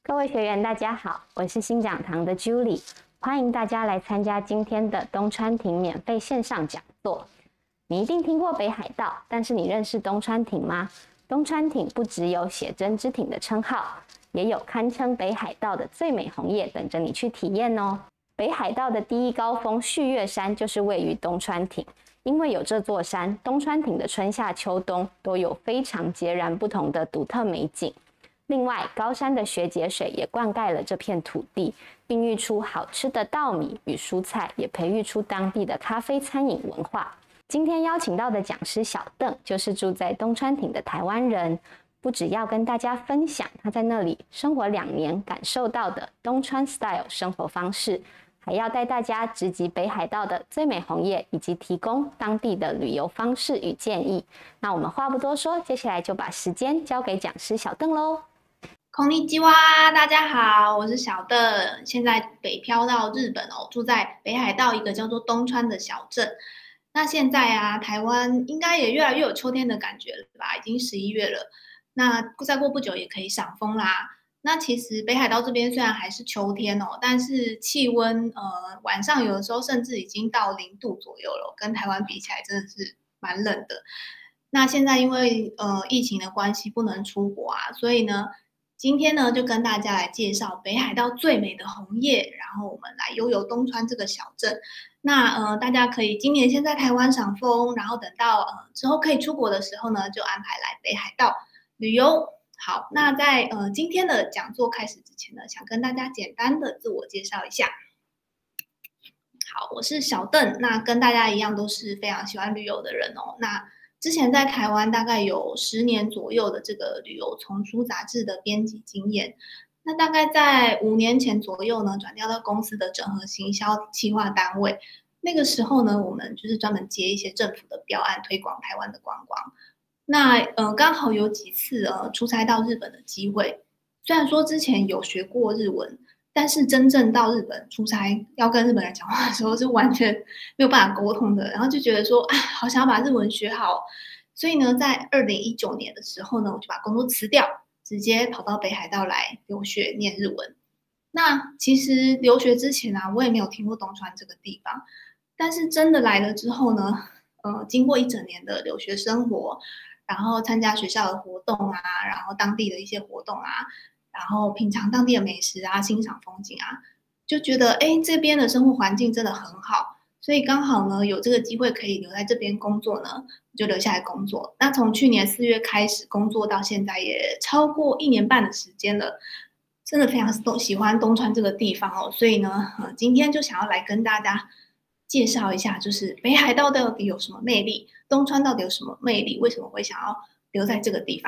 各位学员，大家好，我是新讲堂的 Julie， 欢迎大家来参加今天的东川町免费线上讲座。你一定听过北海道，但是你认识东川町吗？东川町不只有写真之町的称号，也有堪称北海道的最美红叶等着你去体验哦。北海道的第一高峰旭月山就是位于东川町，因为有这座山，东川町的春夏秋冬都有非常截然不同的独特美景。另外，高山的雪解水也灌溉了这片土地，孕育出好吃的稻米与蔬菜，也培育出当地的咖啡餐饮文化。今天邀请到的讲师小邓，就是住在东川町的台湾人，不只要跟大家分享他在那里生活2年感受到的东川 style 生活方式，还要带大家直击北海道的最美红叶，以及提供当地的旅游方式与建议。那我们话不多说，接下来就把时间交给讲师小邓咯。 こんにちは，大家好，我是小邓，现在北漂到日本哦，住在北海道一个叫做东川的小镇。那现在啊，台湾应该也越来越有秋天的感觉了吧？已经11月了，那再过不久也可以赏枫啦。那其实北海道这边虽然还是秋天哦，但是气温晚上有的时候甚至已经到0度左右了，跟台湾比起来真的是蛮冷的。那现在因为疫情的关系不能出国啊，所以呢，今天呢就跟大家来介绍北海道最美的红叶，然后我们来悠游东川这个小镇。那大家可以今年先在台湾赏枫，然后等到之后可以出国的时候呢，就安排来北海道旅游。好，那在今天的讲座开始之前呢，想跟大家简单的自我介绍一下。好，我是小邓，那跟大家一样都是非常喜欢旅游的人哦。那之前在台湾大概有10年左右的这个旅游丛书杂志的编辑经验，那大概在5年前左右呢，转调到公司的整合行销企划单位。那个时候呢，我们就是专门接一些政府的标案，推广台湾的观光。那刚好有几次出差到日本的机会，虽然说之前有学过日文，但是真正到日本出差要跟日本人讲话的时候是完全没有办法沟通的，然后就觉得说啊，好想要把日文学好，所以呢，在2019年的时候呢，我就把工作辞掉，直接跑到北海道来留学念日文。那其实留学之前啊，我也没有听过东川这个地方，但是真的来了之后呢，经过1整年的留学生活，然后参加学校的活动啊，然后当地的一些活动啊，然后品尝当地的美食啊，欣赏风景啊，就觉得这边的生活环境真的很好，所以刚好呢有这个机会可以留在这边工作呢，就留下来工作。那从去年4月开始工作到现在也超过1年半的时间了，真的非常喜欢东川这个地方哦。所以呢，今天就想要来跟大家介绍一下，就是北海道到底有什么魅力，东川到底有什么魅力，为什么会想要留在这个地方。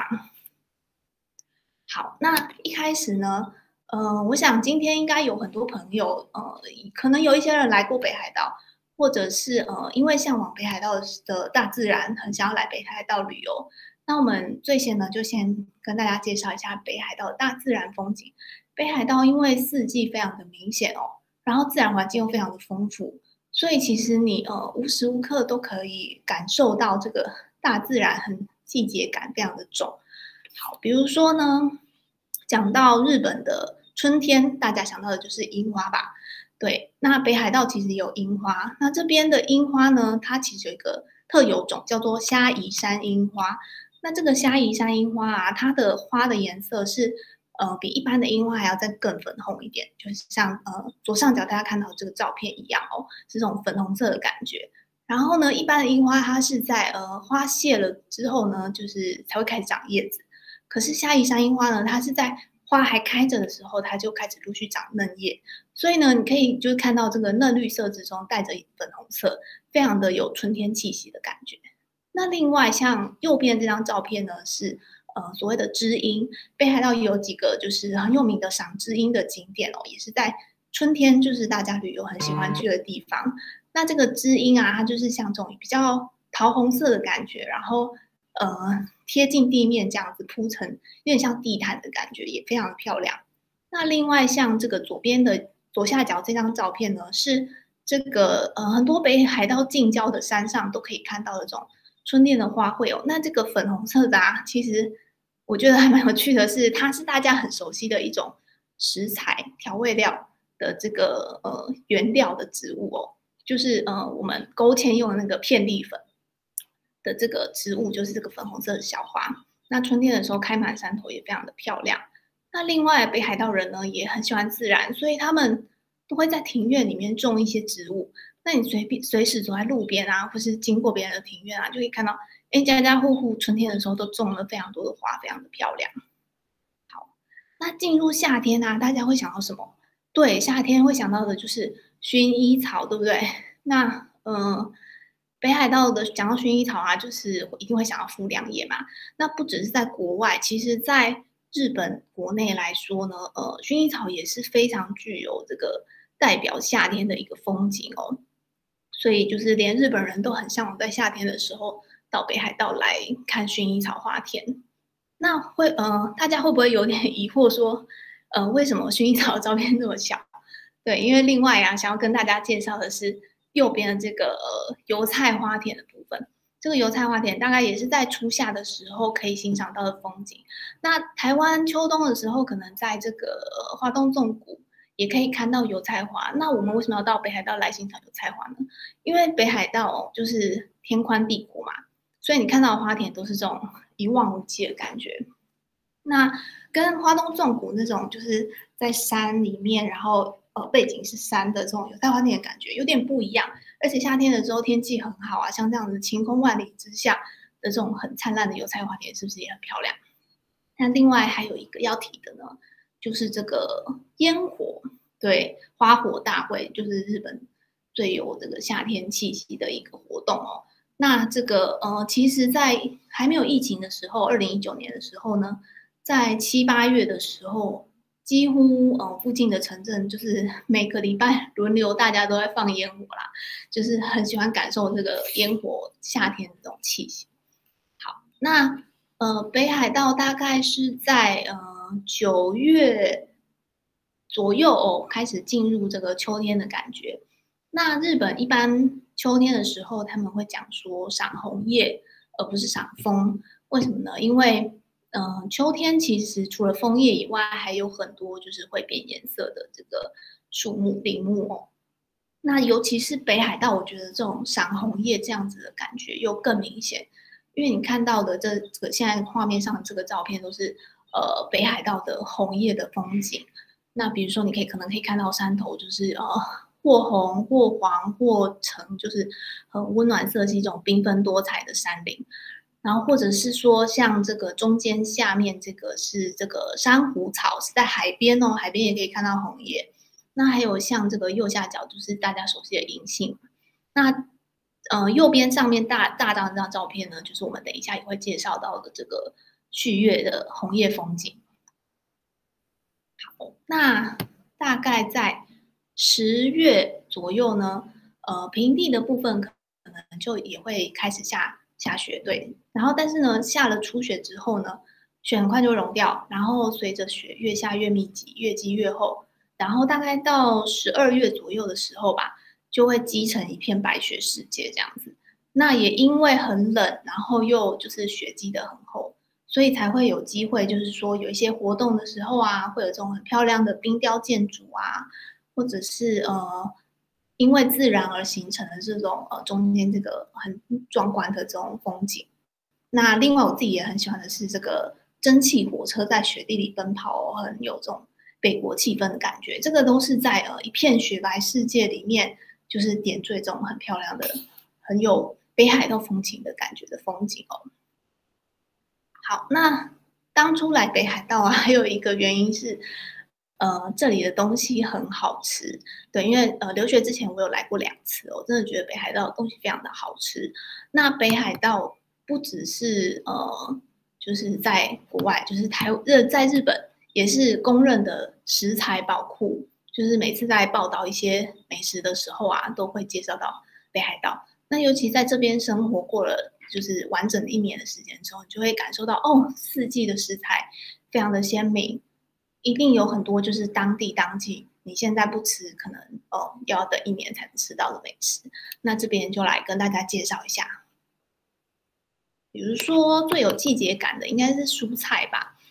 好，那一开始呢，我想今天应该有很多朋友，可能有一些人来过北海道，或者是因为向往北海道的大自然，很想要来北海道旅游。那我们最先呢，就先跟大家介绍一下北海道的大自然风景。北海道因为四季非常的明显哦，然后自然环境又非常的丰富，所以其实你无时无刻都可以感受到这个大自然很季节感非常的重。好，比如说呢，讲到日本的春天，大家想到的就是樱花吧？对，那北海道其实有樱花，那这边的樱花呢，它其实有一个特有种叫做虾夷山樱花。那这个虾夷山樱花啊，它的花的颜色是比一般的樱花还要再更粉红一点，就是像左上角大家看到这个照片一样哦，是这种粉红色的感觉。然后呢，一般的樱花它是在花谢了之后呢，就是才会开始长叶子。可是虾夷山樱花呢，它是在花还开着的时候，它就开始陆续长嫩叶，所以呢，你可以就是看到这个嫩绿色之中带着粉红色，非常的有春天气息的感觉。那另外像右边这张照片呢，是所谓的知樱，北海道也有几个就是很有名的赏知樱的景点哦，也是在春天，就是大家旅游很喜欢去的地方。那这个知樱啊，它就是像这种比较桃红色的感觉，然后贴近地面这样子铺成，有点像地毯的感觉，也非常漂亮。那另外像这个左边的左下角这张照片呢，是这个很多北海道近郊的山上都可以看到的这种春天的花卉哦。那这个粉红色的啊，其实我觉得还蛮有趣的是，它是大家很熟悉的一种食材调味料的这个原料的植物哦，就是我们勾芡用的那个片栗粉的这个植物，就是这个粉红色的小花。那春天的时候开满山头，也非常的漂亮。那另外北海道人呢也很喜欢自然，所以他们都会在庭院里面种一些植物。那你随时走在路边啊，或是经过别人的庭院啊，就可以看到，家家户户春天的时候都种了非常多的花，非常的漂亮。好，那进入夏天啊，大家会想到什么？对，夏天会想到的就是薰衣草，对不对？那北海道的讲到薰衣草啊，就是一定会想到富良野嘛。那不只是在国外，其实在日本国内来说呢，薰衣草也是非常具有这个代表夏天的一个风景哦。所以就是连日本人都很向往在夏天的时候到北海道来看薰衣草花田。那大家会不会有点疑惑说，为什么薰衣草的照片这么小？对，因为另外啊，想要跟大家介绍的是右边的这个油菜花田的部分。这个油菜花田大概也是在初夏的时候可以欣赏到的风景。那台湾秋冬的时候，可能在这个花东纵谷也可以看到油菜花。那我们为什么要到北海道来欣赏油菜花呢？因为北海道就是天宽地阔嘛，所以你看到的花田都是这种一望无际的感觉。那跟花东纵谷那种就是在山里面，然后背景是山的这种油菜花田的感觉有点不一样。而且夏天的时候天气很好啊，像这样子晴空万里之下的这种很灿烂的油菜花田，是不是也很漂亮？那另外还有一个要提的呢，就是这个烟火，对，花火大会，就是日本最有这个夏天气息的一个活动哦。那这个其实，在还没有疫情的时候，2019年的时候呢，在7、8月的时候，几乎附近的城镇就是每个礼拜轮流，大家都在放烟火啦，就是很喜欢感受这个烟火夏天的这种气息。好，那北海道大概是在9月左右哦，开始进入这个秋天的感觉。那日本一般秋天的时候，他们会讲说赏红叶，而不是赏枫。为什么呢？因为秋天其实除了枫叶以外，还有很多就是会变颜色的这个树木、林木哦。那尤其是北海道，我觉得这种赏红叶这样子的感觉又更明显，因为你看到的这个现在画面上的这个照片都是北海道的红叶的风景。那比如说，你可能可以看到山头就是或红或黄或橙，就是很温暖色系这种缤纷多彩的山林。然后或者是说像这个中间下面这个是这个珊瑚草，是在海边哦，海边也可以看到红叶。那还有像这个右下角就是大家熟悉的银杏。那右边上面大张这张照片呢，就是我们等一下也会介绍到的这个旭月的红叶风景。好，那大概在10月左右呢，平地的部分可能就也会开始下雪，对。然后但是呢，下了初雪之后呢，雪很快就融掉，然后随着雪越下越密集，越积越厚，然后大概到12月左右的时候吧，就会积成一片白雪世界这样子。那也因为很冷，然后又就是雪积得很厚，所以才会有机会，就是说有一些活动的时候啊，会有这种很漂亮的冰雕建筑啊，或者是因为自然而形成的这种中间这个很壮观的这种风景。那另外我自己也很喜欢的是这个蒸汽火车在雪地里奔跑，很有这种北国气氛的感觉。这个都是在一片雪白世界里面，就是点缀这种很漂亮的、很有北海道风情的感觉的风景哦。好，那当初来北海道啊，还有一个原因是，这里的东西很好吃。对，因为留学之前我有来过2次哦，我真的觉得北海道的东西非常的好吃。那北海道不只是就是在国外，就是在日本也是公认的食材宝库，就是每次在报道一些美食的时候啊，都会介绍到北海道。那尤其在这边生活过了就是完整的1年的时间之后，你就会感受到哦，四季的食材非常的鲜明，一定有很多就是当季你现在不吃，可能要等1年才能吃到的美食。那这边就来跟大家介绍一下，比如说最有季节感的应该是蔬菜吧。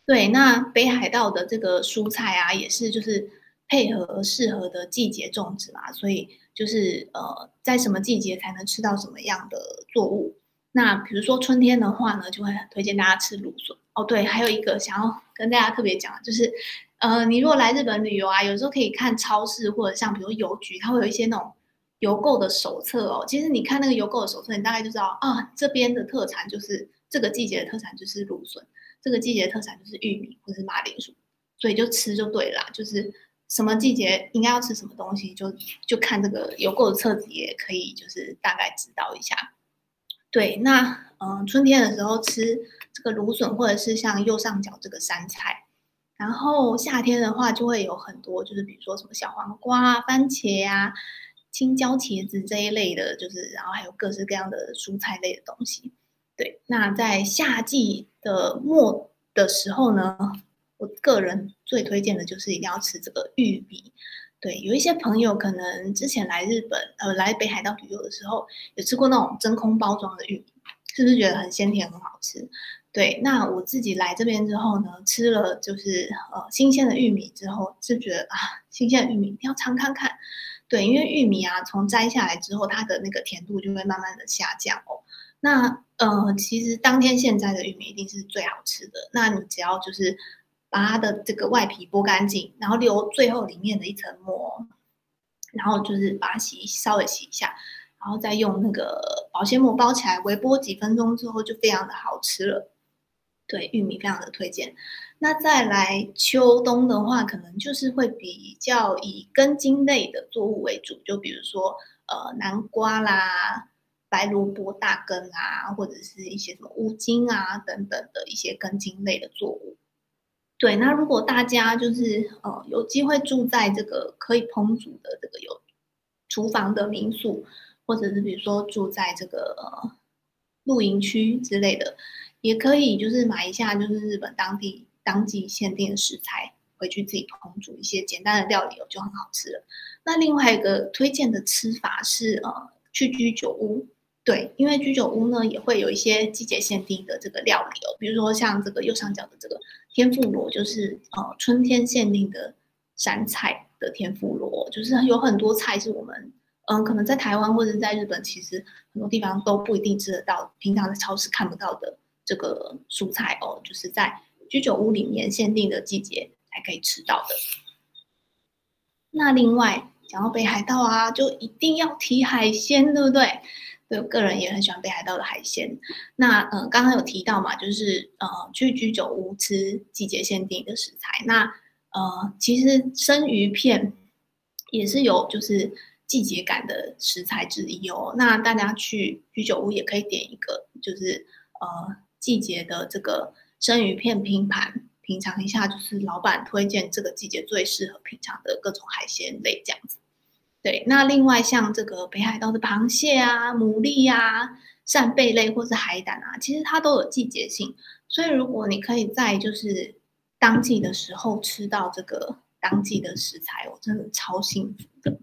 对，那北海道的这个蔬菜啊，也是就是配合适合的季节种植嘛，所以就是在什么季节才能吃到什么样的作物。那比如说春天的话呢，就会很推荐大家吃芦笋。哦，对，还有一个想要跟大家特别讲的就是，你如果来日本旅游啊，有时候可以看超市或者像比如邮局，它会有一些那种邮购的手册哦。其实你看那个邮购的手册，你大概就知道啊，这边的特产就是这个季节的特产就是芦笋。这个季节的特产就是玉米或是马铃薯，所以就吃就对了，就是什么季节应该要吃什么东西，就看这个邮购的册子也可以，就是大概知道一下。对，那春天的时候吃这个芦笋或者是像右上角这个山菜，然后夏天的话就会有很多，就是比如说什么小黄瓜啊、番茄啊、青椒、茄子这一类的，就是然后还有各式各样的蔬菜类的东西。对，那在夏季的末的时候呢，我个人最推荐的就是一定要吃这个玉米。对，有一些朋友可能之前来日本，来北海道旅游的时候，有吃过那种真空包装的玉米，是不是觉得很鲜甜很好吃？对，那我自己来这边之后呢，吃了就是新鲜的玉米之后，就觉得啊，新鲜的玉米一定要尝看看。对，因为玉米啊，从摘下来之后，它的那个甜度就会慢慢的下降哦。那其实当天现摘的玉米一定是最好吃的。那你只要就是把它的这个外皮剥干净，然后留最后里面的一层膜，然后就是把它稍微洗一下，然后再用那个保鲜膜包起来，微波几分钟之后就非常的好吃了。对，玉米非常的推荐。那再来秋冬的话，可能就是会比较以根茎类的作物为主，就比如说南瓜啦、白萝卜大根啊，或者是一些什么乌金啊等等的一些根茎类的作物。对，那如果大家就是有机会住在这个可以烹煮的这个有厨房的民宿，或者是比如说住在这个露营区之类的，也可以就是买一下就是日本当季限定的食材，回去自己烹煮一些简单的料理哦，就很好吃了。那另外一个推荐的吃法是去居酒屋。对，因为居酒屋呢也会有一些季节限定的这个料理哦，比如说像这个右上角的这个天妇罗，就是春天限定的山菜的天妇罗，就是有很多菜是我们可能在台湾或者在日本，其实很多地方都不一定吃得到，平常在超市看不到的这个蔬菜哦，就是在居酒屋里面限定的季节才可以吃到的。那另外讲到北海道啊，就一定要提海鲜，对不对？对我个人也很喜欢北海道的海鲜。那刚刚有提到嘛，就是去居酒屋吃季节限定的食材。那其实生鱼片也是有就是季节感的食材之一哦。那大家去居酒屋也可以点一个，就是季节的这个生鱼片拼盘，品尝一下，就是老板推荐这个季节最适合品尝的各种海鲜类这样子。对，那另外像这个北海道的螃蟹啊、牡蛎啊、扇贝类或是海胆啊，其实它都有季节性，所以如果你可以在就是当季的时候吃到这个当季的食材，我真的超幸福的。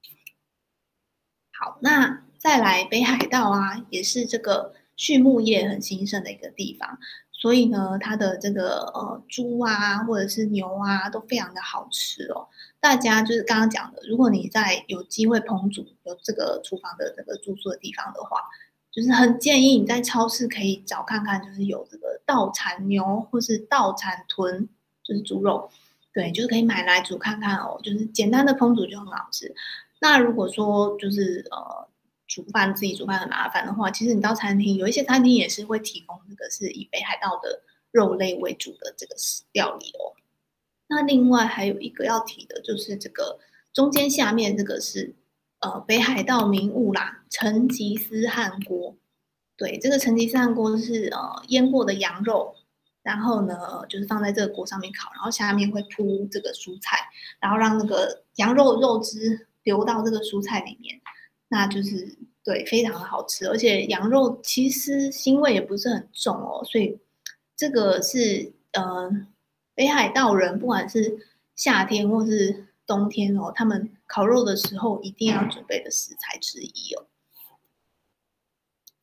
好，那再来北海道啊，也是这个畜牧业很兴盛的一个地方，所以呢，它的这个猪啊或者是牛啊都非常的好吃哦。大家就是刚刚讲的，如果你在有机会烹煮有这个厨房的这个住宿的地方的话，就是很建议你在超市可以找看看，就是有这个稻产牛或是稻产豚，就是猪肉，对，就是可以买来煮看看哦，就是简单的烹煮就很好吃。那如果说就是自己煮饭很麻烦的话，其实你到餐厅有一些餐厅也是会提供这个是以北海道的肉类为主的这个料理哦。那另外还有一个要提的就是这个中间下面这个是北海道名物啦，成吉思汗锅。对，这个成吉思汗锅是腌过的羊肉，然后呢就是放在这个锅上面烤，然后下面会铺这个蔬菜，然后让那个羊肉肉汁流到这个蔬菜里面，那就是对非常的好吃，而且羊肉其实腥味也不是很重哦，所以这个是北海道人不管是夏天或是冬天哦，他们烤肉的时候一定要准备的食材之一哦。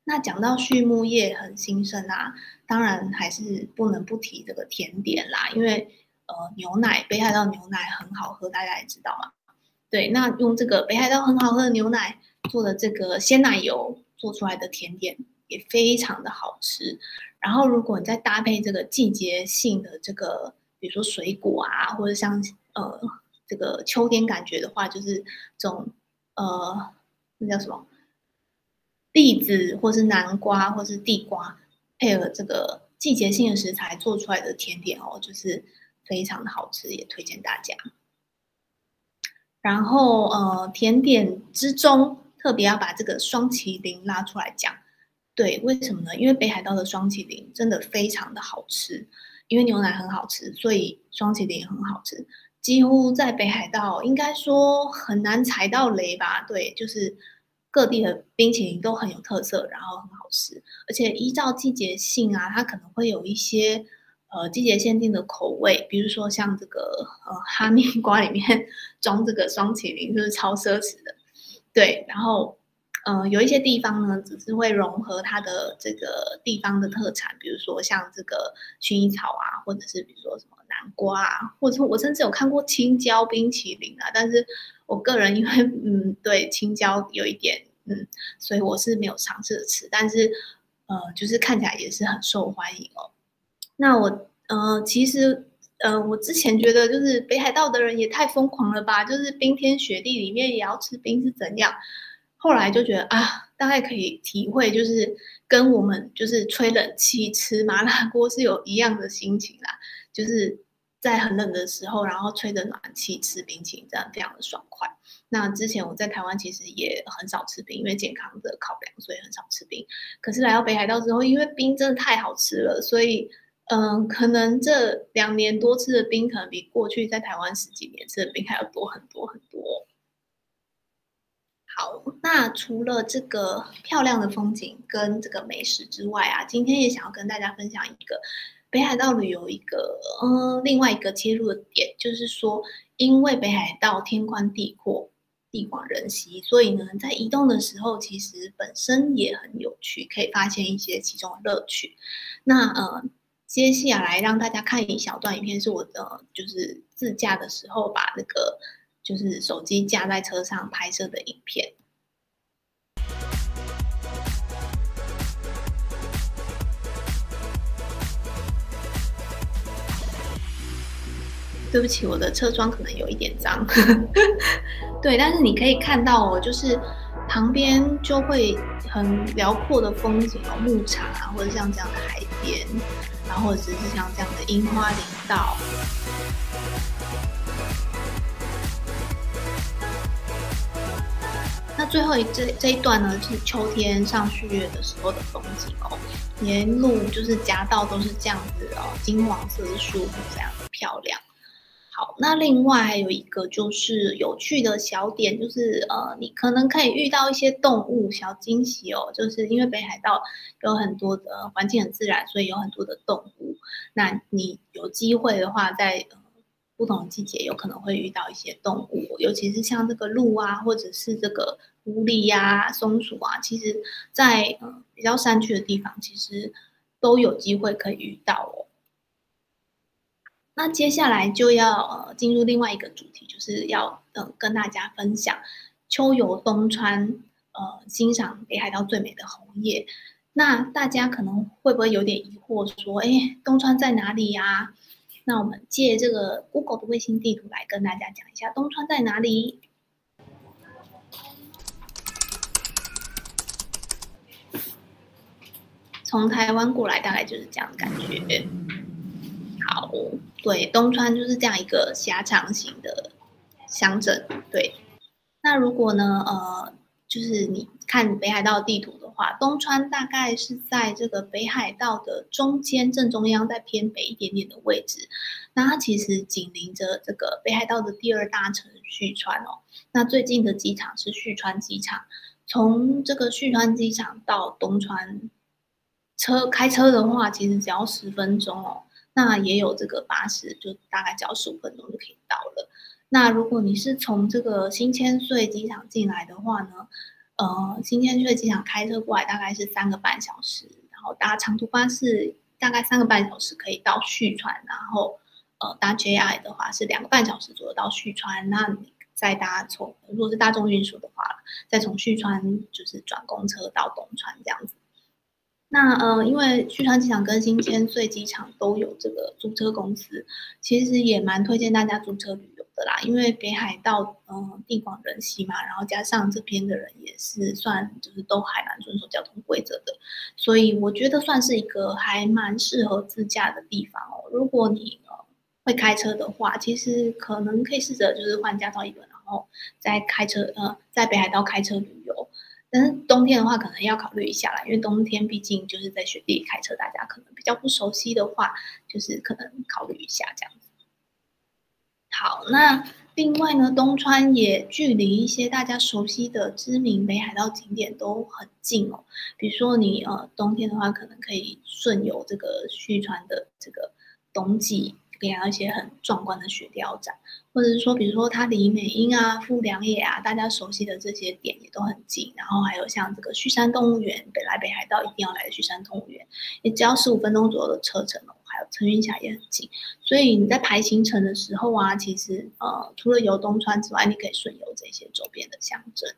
那讲到畜牧业很兴盛啊，当然还是不能不提这个甜点啦，因为牛奶，北海道牛奶很好喝，大家也知道嘛。对，那用这个北海道很好喝的牛奶做的这个鲜奶油做出来的甜点也非常的好吃。然后如果你再搭配这个季节性的这个，比如说水果啊，或者像这个秋天感觉的话，就是这种那叫什么栗子或是南瓜或是地瓜，配合这个季节性的食材做出来的甜点哦，就是非常的好吃，也推荐大家。然后甜点之中特别要把这个双麒麟拉出来讲，对，为什么呢？因为北海道的双麒麟真的非常的好吃，因为牛奶很好吃，所以双麒麟也很好吃。几乎在北海道应该说很难踩到雷吧？对，就是各地的冰淇淋都很有特色，然后很好吃，而且依照季节性啊，它可能会有一些季节限定的口味，比如说像这个哈密瓜里面装这个双麒麟，就是超奢侈的。对，然后有一些地方呢，只是会融合它的这个地方的特产，比如说像这个薰衣草啊，或者是比如说什么南瓜啊，或者我甚至有看过青椒冰淇淋啊，但是我个人因为对青椒有一点所以我是没有尝试着吃，但是就是看起来也是很受欢迎哦。那我其实我之前觉得就是北海道的人也太疯狂了吧，就是冰天雪地里面也要吃冰是怎样？后来就觉得啊，大概可以体会，就是跟我们就是吹冷气吃麻辣锅是有一样的心情啦，就是在很冷的时候，然后吹着暖气吃冰淇淋，这样非常的爽快。那之前我在台湾其实也很少吃冰，因为健康的考量，所以很少吃冰。可是来到北海道之后，因为冰真的太好吃了，所以可能这2年多吃的冰，可能比过去在台湾10几年吃的冰还要多很多很多。好，那除了这个漂亮的风景跟这个美食之外啊，今天也想要跟大家分享一个北海道旅游一个另外一个切入的点，就是说，因为北海道天宽地阔、地广人稀，所以呢，在移动的时候其实本身也很有趣，可以发现一些其中的乐趣。那接下来让大家看一小段影片，是我的就是自驾的时候把那个就是手机架在车上拍摄的影片。对不起，我的车窗可能有一点脏。对，但是你可以看到哦，就是旁边就会很辽阔的风景哦，牧场啊，或者像这样的海边，然后或者是像这样的樱花林道。那最后这一段呢，是秋天上旭月的时候的风景哦，沿路就是夹道都是这样子哦，金黄色的树木，这样子漂亮。好，那另外还有一个就是有趣的小点，就是你可能可以遇到一些动物小惊喜哦，就是因为北海道有很多的环境很自然，所以有很多的动物。那你有机会的话，在不同的季节有可能会遇到一些动物，尤其是像这个鹿啊，或者是这个狐狸呀、松鼠啊，其实在比较山区的地方，其实都有机会可以遇到哦。那接下来就要进入另外一个主题，就是要跟大家分享秋游东川，欣赏北海道最美的红叶。那大家可能会不会有点疑惑，说，哎，东川在哪里呀？那我们借这个 Google 的卫星地图来跟大家讲一下东川在哪里。从台湾过来大概就是这样的感觉。好，对，东川就是这样一个狭长型的乡镇。对，那如果呢，就是你看北海道地图的话，东川大概是在这个北海道的中间正中央，在偏北一点点的位置。那它其实紧邻着这个北海道的第2大城旭川哦。那最近的机场是旭川机场，从这个旭川机场到东川，开车的话，其实只要10分钟哦。那也有这个巴士，就大概只要15分钟就可以到了。那如果你是从这个新千岁机场进来的话呢， 新千岁机场开车过来大概是3个半小时，然后搭长途巴士大概3个半小时可以到旭川，然后搭 JR 的话是2个半小时左右到旭川，那你再如果是大众运输的话，再从旭川就是转公车到东川这样子。那因为旭川机场跟新千岁机场都有这个租车公司，其实也蛮推荐大家租车旅游的啦。因为北海道地广人稀嘛，然后加上这边的人也是算就是都还蛮遵守交通规则的，所以我觉得算是一个还蛮适合自驾的地方哦。如果你会开车的话，其实可能可以试着就是换驾照1本，然后再开车在北海道开车旅游。但是冬天的话，可能要考虑一下啦，因为冬天毕竟就是在雪地里开车，大家可能比较不熟悉的话，就是可能考虑一下这样子。好，那另外呢，东川也距离一些大家熟悉的知名北海道景点都很近哦。比如说你冬天的话，可能可以顺游这个旭川的这个冬季，可以看到一些很壮观的雪貂展。或者是说，比如说它离美瑛啊、富良野啊，大家熟悉的这些点也都很近。然后还有像这个旭山动物园，北海道一定要来的旭山动物园，也只要15分钟左右的车程哦。还有层云峡也很近，所以你在排行程的时候啊，其实除了游东川之外，你可以顺游这些周边的乡镇。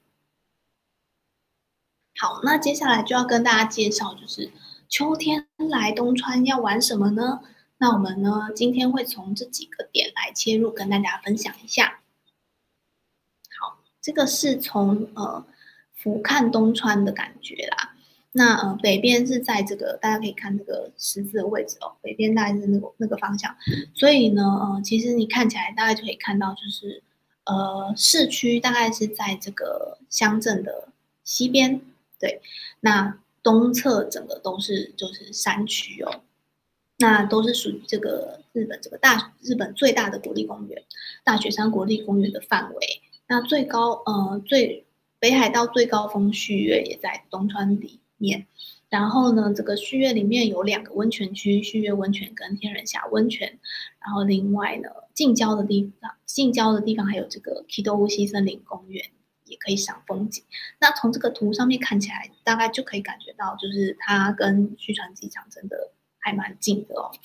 好，那接下来就要跟大家介绍，就是秋天来东川要玩什么呢？那我们呢，今天会从这几个点来切入，跟大家分享一下。好，这个是从俯瞰东川的感觉啦。那北边是在这个大家可以看这个十字的位置哦，北边大概是那个方向。所以呢，其实你看起来大概就可以看到，就是市区大概是在这个乡镇的西边，对。那东侧整个都是就是山区哦。那都是属于这个日本最大的国立公园大雪山国立公园的范围。那北海道最高峰旭月也在东川里面。然后呢，这个旭月里面有2个温泉区，旭月温泉跟天人峡温泉。然后另外呢，近郊的地方还有这个 Kido 乌溪森林公园，也可以赏风景。那从这个图上面看起来，大概就可以感觉到，就是它跟旭川机场真的还蛮近的哦。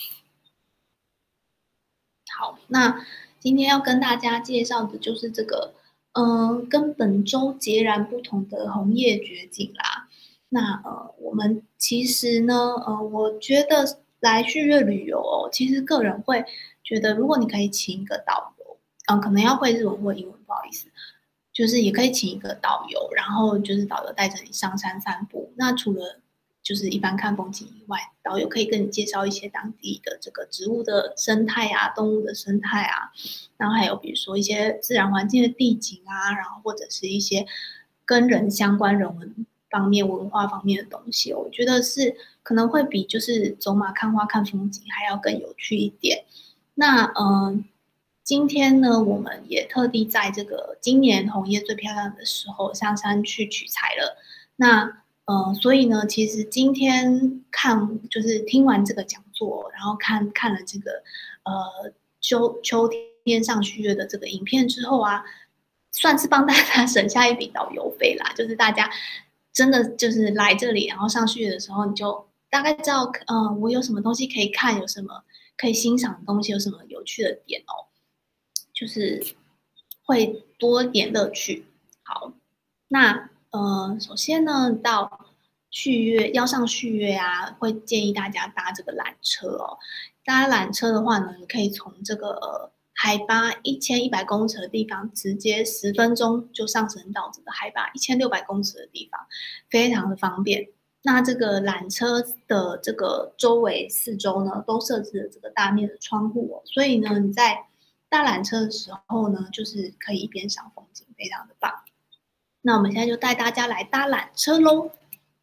好，那今天要跟大家介绍的就是这个，跟本周截然不同的红叶绝景啦。那我们其实呢，我觉得来旭月旅游哦，其实个人会觉得，如果你可以请一个导游，可能要会日文或英文，不好意思，就是也可以请一个导游，然后就是导游带着你上山散步。那除了就是一般看风景以外，导游可以跟你介绍一些当地的这个植物的生态啊、动物的生态啊，然后还有比如说一些自然环境的地景啊，然后或者是一些跟人相关人文方面、文化方面的东西，我觉得是可能会比就是走马看花看风景还要更有趣一点。那今天呢，我们也特地在这个今年红叶最漂亮的时候上山去取材了。那所以呢，其实今天就是听完这个讲座，然后看了这个秋天上旭月的这个影片之后啊，算是帮大家省下一笔导游费啦。就是大家真的就是来这里，然后上旭月的时候，你就大概知道我有什么东西可以看，有什么可以欣赏的东西，有什么有趣的点哦，就是会多点乐趣。好，那首先呢，要上旭月啊，会建议大家搭这个缆车哦。搭缆车的话呢，你可以从这个海拔1100公尺的地方，直接10分钟就上升到这个海拔1600公尺的地方，非常的方便。那这个缆车的这个四周呢，都设置了这个大面的窗户哦，所以呢，你在搭缆车的时候呢，就是可以一边赏风景，非常的棒。那我们现在就带大家来搭缆车喽。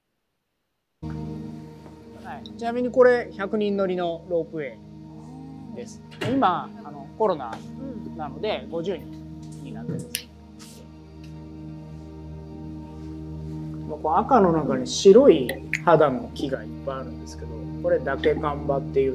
ちなみにこれ100人乗りのロープウェイです。今コロナなので50人になってるんです。この赤の中に白い肌の木がいっぱいあるんですけど、これダケカンバって言って、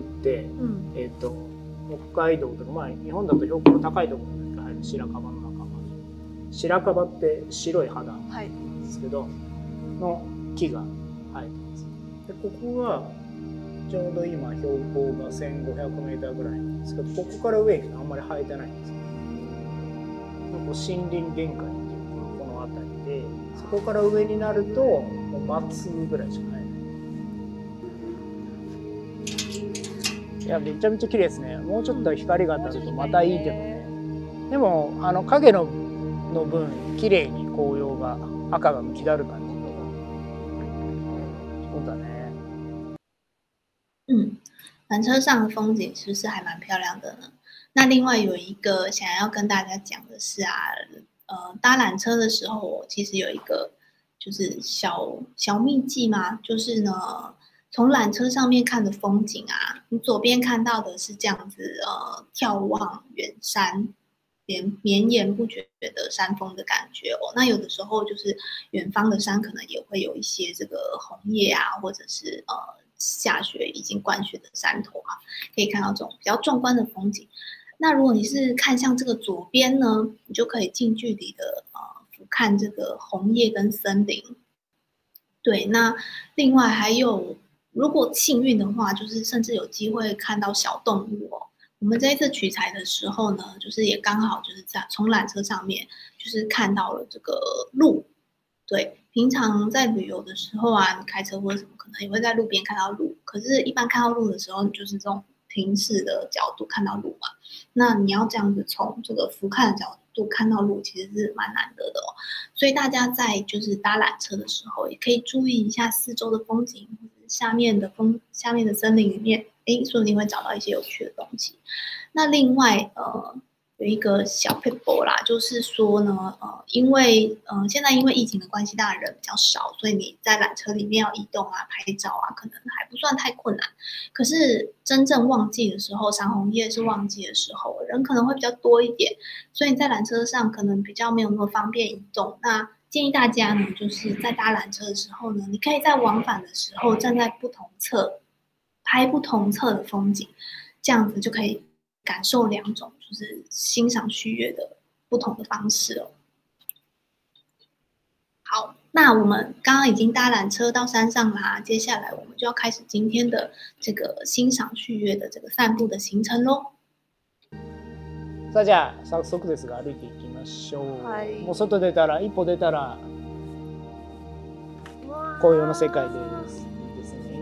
北海道とか、日本だと標高の高いところに入る白樺の仲間。白樺って白い肌ですけどの木が生えてます。でここはちょうど今標高が 1500m ぐらいなんですけど、ここから上にあんまり生えてないんですよ。森林限界っていうのがこの辺りで、そこから上になるともう松ぐらいしか生えない。いや、めちゃめちゃ綺麗ですね。もうちょっと光が当たるとまたいいけどね。でも影の分綺麗に紅葉が赤が浮き立る感じ。そうだね。 缆车上的风景是不是还蛮漂亮的呢？那另外有一个想要跟大家讲的是啊，搭缆车的时候，我其实有一个就是小秘技嘛，就是呢，从缆车上面看的风景啊，你左边看到的是这样子，眺望远山，绵延不绝的山峰的感觉哦。那有的时候就是远方的山可能也会有一些这个红叶啊，或者是下雪已经灌雪的山头啊，可以看到这种比较壮观的风景。那如果你是看向这个左边呢，你就可以近距离的俯瞰这个红叶跟森林。对，那另外还有，如果幸运的话，就是甚至有机会看到小动物哦。我们这一次取材的时候呢，就是也刚好就是在从缆车上面，就是看到了这个鹿。对，平常在旅游的时候啊，你开车或者什么，可能也会在路边看到鹿。可是，一般看到鹿的时候，就是这种平视的角度看到鹿嘛。那你要这样子从这个俯瞰的角度看到鹿，其实是蛮难得的哦。所以大家在就是搭缆车的时候，也可以注意一下四周的风景，或者下面的森林里面，说不定会找到一些有趣的东西。那另外有一个小撇步啦，就是说呢，因为现在因为疫情的关系，当然人比较少，所以你在缆车里面要移动啊、拍照啊，可能还不算太困难。可是真正旺季的时候，赏红叶是旺季的时候，人可能会比较多一点，所以你在缆车上可能比较没有那么方便移动。那建议大家呢，就是在搭缆车的时候呢，你可以在往返的时候站在不同侧，拍不同侧的风景，这样子就可以感受两种就是欣赏旭月的不同的方式哦。好，那我们刚刚已经搭缆车到山上啦，接下来我们就要开始今天的这个欣赏旭月的这个散步的行程咯。 さあじゃあ早速ですが歩いていきましょう。はい、もう外出たら一歩出たら紅葉の世界です。いいですね。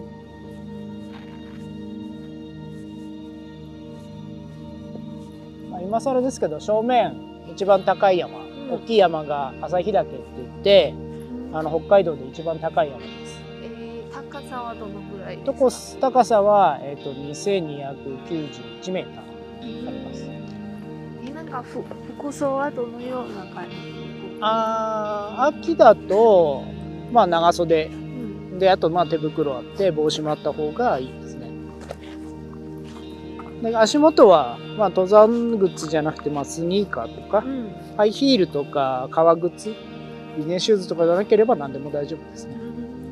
今更ですけど正面一番高い山、大きい山が旭岳って言って、北海道で一番高い山です。 高さはどのぐらいですか？ 高さは、2291メーターあります。 なんか服装はどのような感じ？ 秋だと長袖、であと手袋あって帽子もあった方がいいですね。で足元は登山靴じゃなくてスニーカーとか、ハイヒールとか革靴、ビジネスシューズとかじゃなければ何でも大丈夫ですね。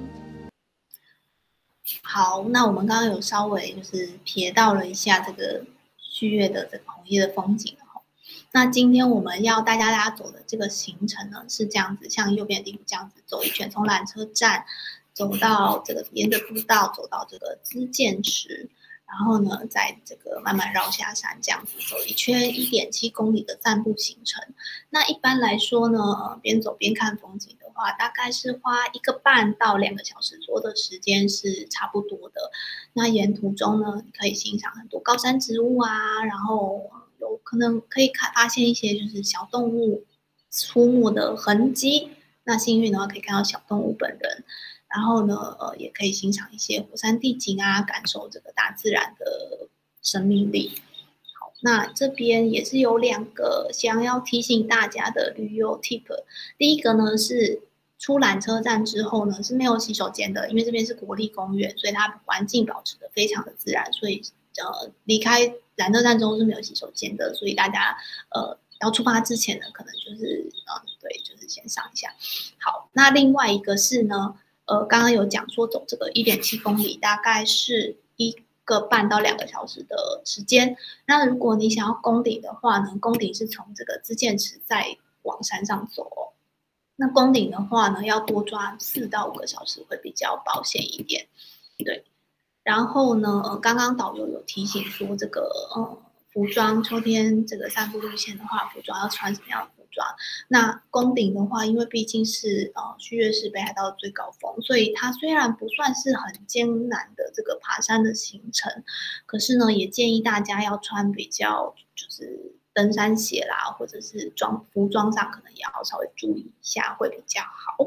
好，那我们刚刚有稍微就是瞥到了一下这个旭月的这个红叶的风景。那今天我们要带大家走的这个行程呢，是这样子，像右边的地图这样子走一圈，从缆车站走到这个沿着步道走到这个资建池，然后呢，在这个慢慢绕下山，这样子走一圈1.7公里的散步行程。那一般来说呢，边走边看风景的话，大概是花1个半到2个小时左右的时间是差不多的。那沿途中呢，你可以欣赏很多高山植物啊，然后有可能可以发现一些就是小动物出没的痕迹。那幸运的话可以看到小动物本人，然后呢，也可以欣赏一些火山地景啊，感受这个大自然的生命力。好，那这边也是有2个想要提醒大家的旅游 tip。第一个呢是出缆车站之后呢是没有洗手间的，因为这边是国立公园，所以它环境保持的非常的自然，所以离开缆车站中是没有洗手间的，所以大家要出发之前呢，可能就是对，就是先上一下。好，那另外一个是呢，刚刚有讲说走这个1.7公里，大概是1个半到2个小时的时间。那如果你想要攻顶的话呢，攻顶是从这个资建池再往山上走哦。 那攻顶的话呢，要多抓4到5个小时会比较保险一点。对，然后呢，刚刚导游有提醒说这个服装，秋天这个散步路线的话，服装要穿什么样的服装？那攻顶的话，因为毕竟是旭月是北海道的最高峰，所以它虽然不算是很艰难的这个爬山的行程，可是呢，也建议大家要穿比较就是登山鞋啦，或者是服装上可能也要稍微注意一下，会比较好。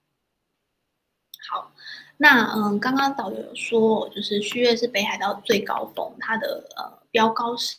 好，那刚刚导游有说，就是旭月是北海道最高峰，它的标高是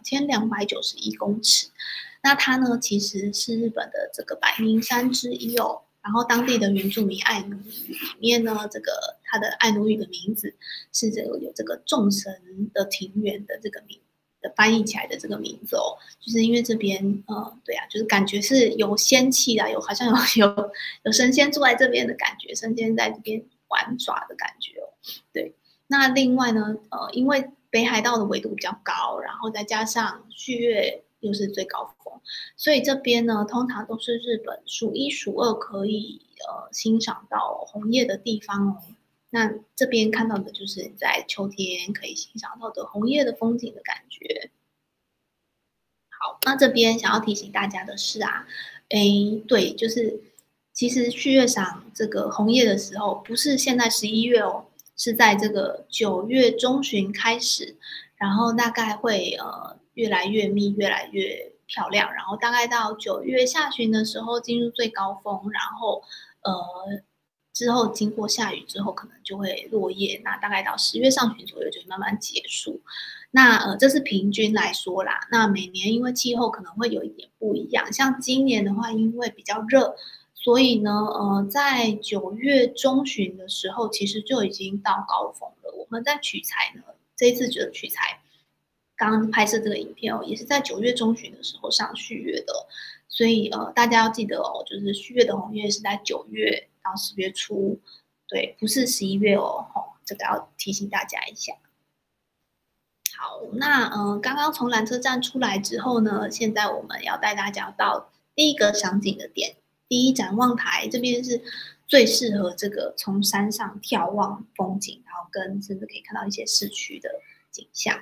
2291公尺。那它呢，其实是日本的这个百名山之一哦。然后当地的原住民爱奴语里面呢，这个它的爱奴语的名字是有这个众神的庭园的这个名的翻译起来的这个名字哦，就是因为这边对啊，就是感觉是有仙气啊，好像有神仙住在这边的感觉，神仙在这边玩耍的感觉哦。对，那另外呢，因为北海道的纬度比较高，然后再加上旭月又是最高峰，所以这边呢通常都是日本数1数2可以欣赏到红叶的地方哦。那这边看到的就是在秋天可以欣赏到的红叶的风景的感觉。好，那这边想要提醒大家的是啊，对，就是其实旭月赏这个红叶的时候，不是现在11月哦，是在这个9月中旬开始，然后大概会越来越密，越来越漂亮，然后大概到9月下旬的时候进入最高峰，然后之后经过下雨之后，可能就会落叶。那大概到10月上旬左右就会慢慢结束。那这是平均来说啦。那每年因为气候可能会有一点不一样，像今年的话，因为比较热，所以呢，在9月中旬的时候，其实就已经到高峰了。我们在取材呢，这一次的取材，刚刚拍摄这个影片哦，也是在9月中旬的时候上旭月的。所以大家要记得哦，就是旭月的红叶是在9月到10月初，对，不是11月哦，这个要提醒大家一下。好，那刚刚从缆车站出来之后呢，现在我们要带大家到第一个赏景的点，第一展望台，这边是最适合这个从山上眺望风景，然后甚至可以看到一些市区的景象。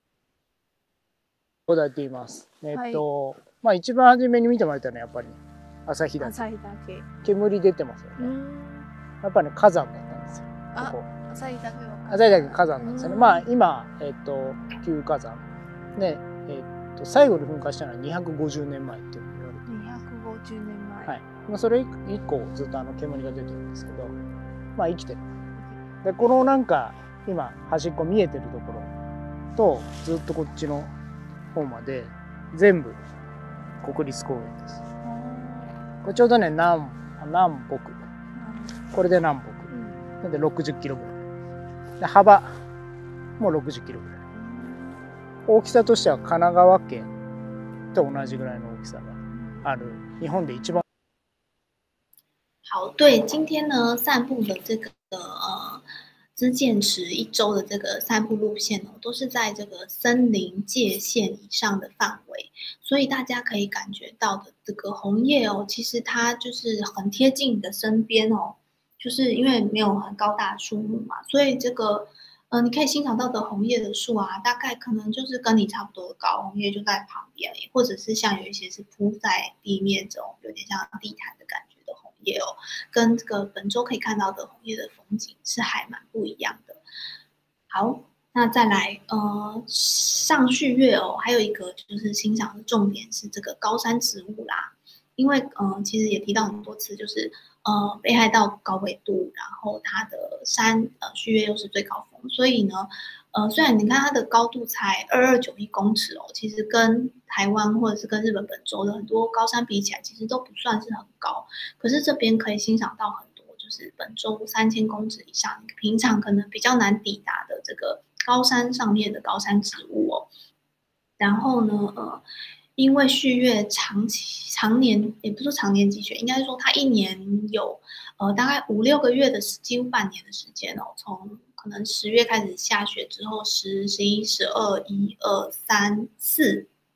こだって言います。まあ一番初めに見てもらったのはやっぱり朝日岳。 朝日岳。 煙出てますよね。やっぱり火山だったんですよ。ここ。 朝日岳は朝日岳火山なんですよね。まあ今旧火山ね最後に噴火したのは250年前って言われてる。 250年前。 はい。まあそれ以降ずっと煙が出てるんですけど、まあ生きてる。でこのなんか今端っこ見えてるところとずっとこっちの方まで全部国立公園です。これちょうどね南北これで南北なんで60キロぐらいで幅も60キロぐらい、大きさとしては神奈川県と同じぐらいの大きさがある日本で一番。 好，对，今天呢散步的这个资健池1周的这个散步路线哦，都是在这个森林界限以上的范围，所以大家可以感觉到的这个红叶哦，其实它就是很贴近你的身边哦，就是因为没有很高大的树木嘛，所以这个你可以欣赏到的红叶的树啊，大概可能就是跟你差不多的高，红叶就在旁边，或者是像有一些是铺在地面这种有点像地毯的感觉的红叶哦，跟这个本周可以看到的红叶的风景是还蛮不一样的。好，那再来上旭月哦，还有一个就是欣赏的重点是这个高山植物啦，因为其实也提到很多次，就是北海道高纬度，然后它的山旭月又是最高峰，所以呢虽然你看它的高度才2291公尺哦，其实跟台湾或者是跟日本本州的很多高山比起来，其实都不算是很高，可是这边可以欣赏到很多就是本州3000公尺以上，平常可能比较难抵达的这个高山上面的高山植物哦。然后呢因为旭月常年也不是说常年积雪，应该是说它一年有大概5-6个月的几乎半年的时间哦，从可能10月开始下雪之后，10、11、12、1、2、3、4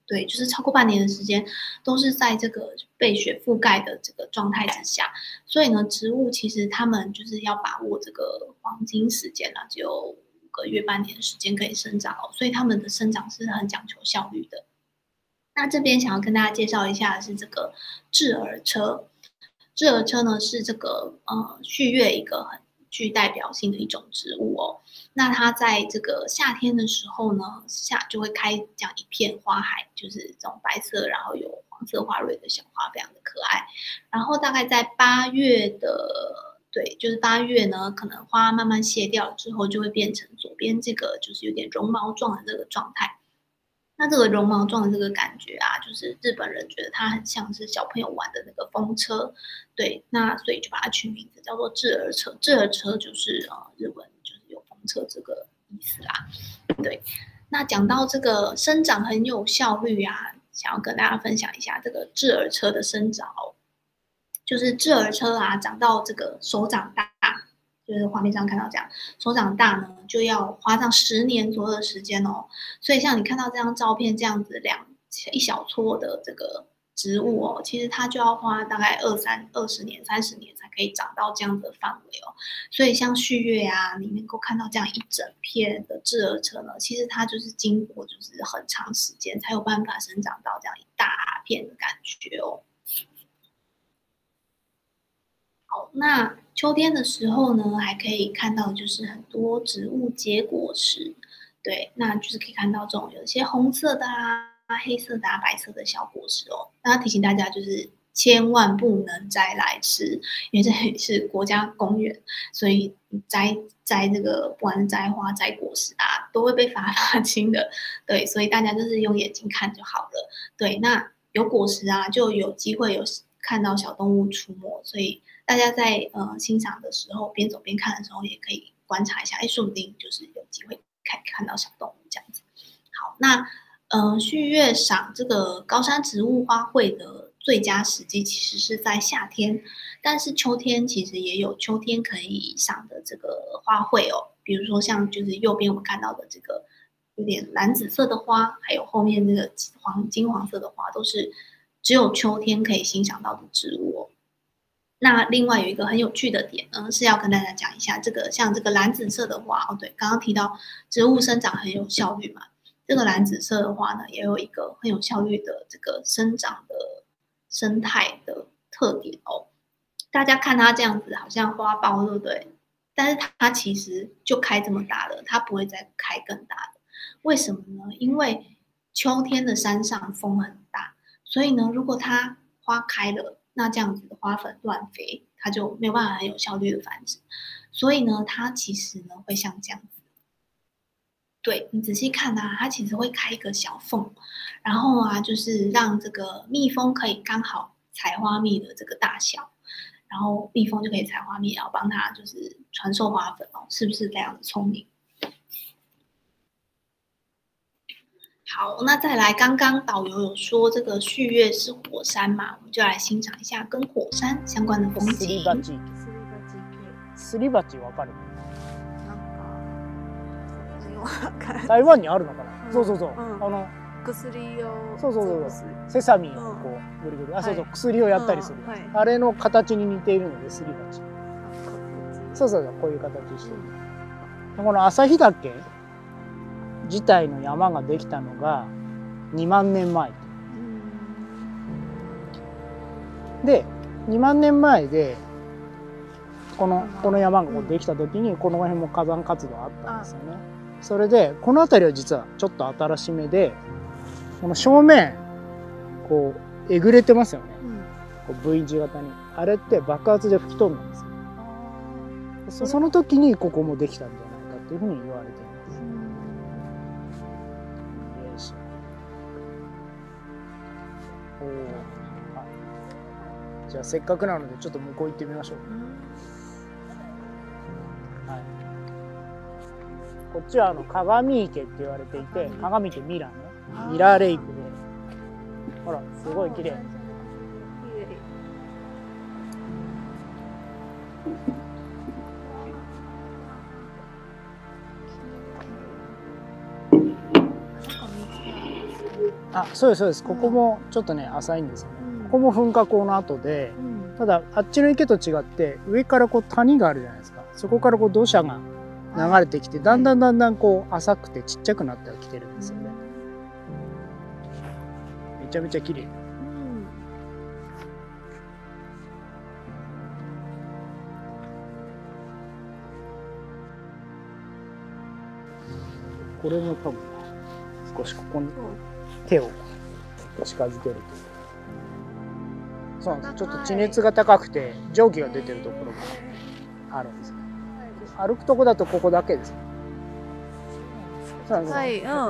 对，就是超过半年的时间都是在这个被雪覆盖的这个状态之下，所以呢，植物其实它们就是要把握这个黄金时间啦，只有5个月、半年的时间可以生长哦，所以它们的生长是很讲求效率的。那这边想要跟大家介绍一下的是这个智儿车。智儿车呢是这个旭月一个很具代表性的一种植物哦。那它在这个夏天的时候呢，就会开这样一片花海，就是这种白色，然后有黄色花蕊的小花，非常的可爱。然后大概在8月的，对，就是8月呢，可能花慢慢谢掉之后，就会变成左边这个就是有点绒毛状的这个状态。那这个绒毛状的这个感觉啊，就是日本人觉得它很像是小朋友玩的那个风车，对，那所以就把它取名字叫做智儿车。智儿车就是日文就是有风车这个意思啦，对。那讲到这个生长很有效率啊，想要跟大家分享一下这个智儿车的生长哦，就是智儿车啊，长到这个手掌大。就是画面上看到这样，手掌大呢，就要花上10年左右的时间哦。所以像你看到这张照片这样子一小撮的这个植物哦，其实它就要花大概20年、30年才可以长到这样的范围哦。所以像旭月啊，你能够看到这样一整片的智儿车呢，其实它就是经过就是很长时间才有办法生长到这样一大片的感觉哦。好，那秋天的时候呢，还可以看到就是很多植物结果实，对，那就是可以看到这种有一些红色的啊、黑色的啊、白色的小果实哦。那提醒大家就是千万不能摘来吃，因为这里是国家公园，所以摘这个不管是摘花、摘果实啊，都会被罚金的。对，所以大家就是用眼睛看就好了。对，那有果实啊，就有机会有看到小动物出没，所以大家在欣赏的时候，边走边看的时候，也可以观察一下，说不定就是有机会看到小动物这样子。好，那旭月赏这个高山植物花卉的最佳时机其实是在夏天，但是秋天其实也有秋天可以赏的这个花卉哦，比如说像就是右边我们看到的这个有点蓝紫色的花，还有后面这个金黄色的花，都是只有秋天可以欣赏到的植物哦。那另外有一个很有趣的点呢，是要跟大家讲一下像这个蓝紫色的花哦，对，刚刚提到植物生长很有效率嘛，这个蓝紫色的花呢，也有一个很有效率的这个生长的生态的特点哦。大家看它这样子好像花苞，对不对？但是它其实就开这么大了，它不会再开更大的。为什么呢？因为秋天的山上风很大，所以呢，如果它花开了，那这样子的花粉乱飞，它就没有办法很有效率的繁殖。所以呢，它其实呢会像这样子。对，你仔细看啊，它其实会开一个小缝，然后啊，就是让这个蜜蜂可以刚好采花蜜的这个大小，然后蜜蜂就可以采花蜜，然后帮它就是传授花粉哦，是不是非常的聪明？好，那再来，刚刚导游有说这个旭月是火山嘛，我们就来欣赏一下跟火山相关的风景。 すり鉢わかる？ なんか台湾にあるのかな？そうそうそう。 薬をそうセサミンをこうぐりぐり、そうそう薬をやったりする。あれの形に似ているのですり鉢。そうこういう形してる。この旭岳自体の山ができたのが2万年前で、2万年前でこの山ができた時にこの辺も火山活動あったんですよね。それでこの辺りは実はちょっと新しめで、この正面こうえぐれてますよね、こう V 字型に。あれって爆発で吹き飛んだんですよ。その時にここもできたんじゃないかっていうふうに言われています。じゃあせっかくなのでちょっと向こう行ってみましょう。はい、こっちは鏡池って言われていて、鏡池ミラーね、ミラーレイクで、ほらすごい綺麗。 あ、そうですそうです。ここもちょっとね浅いんですよね。ここも噴火口の後で、ただあっちの池と違って上からこう谷があるじゃないですか。そこからこう土砂が流れてきて、だんだんこう浅くてちっちゃくなってきてるんですよね。めちゃめちゃ綺麗。これも多分少しここに手を近づけると、そうなんです。ちょっと地熱が高くて蒸気が出てるところがあるんです。歩くとこだとここだけです。そうなんです。 はい、 はい。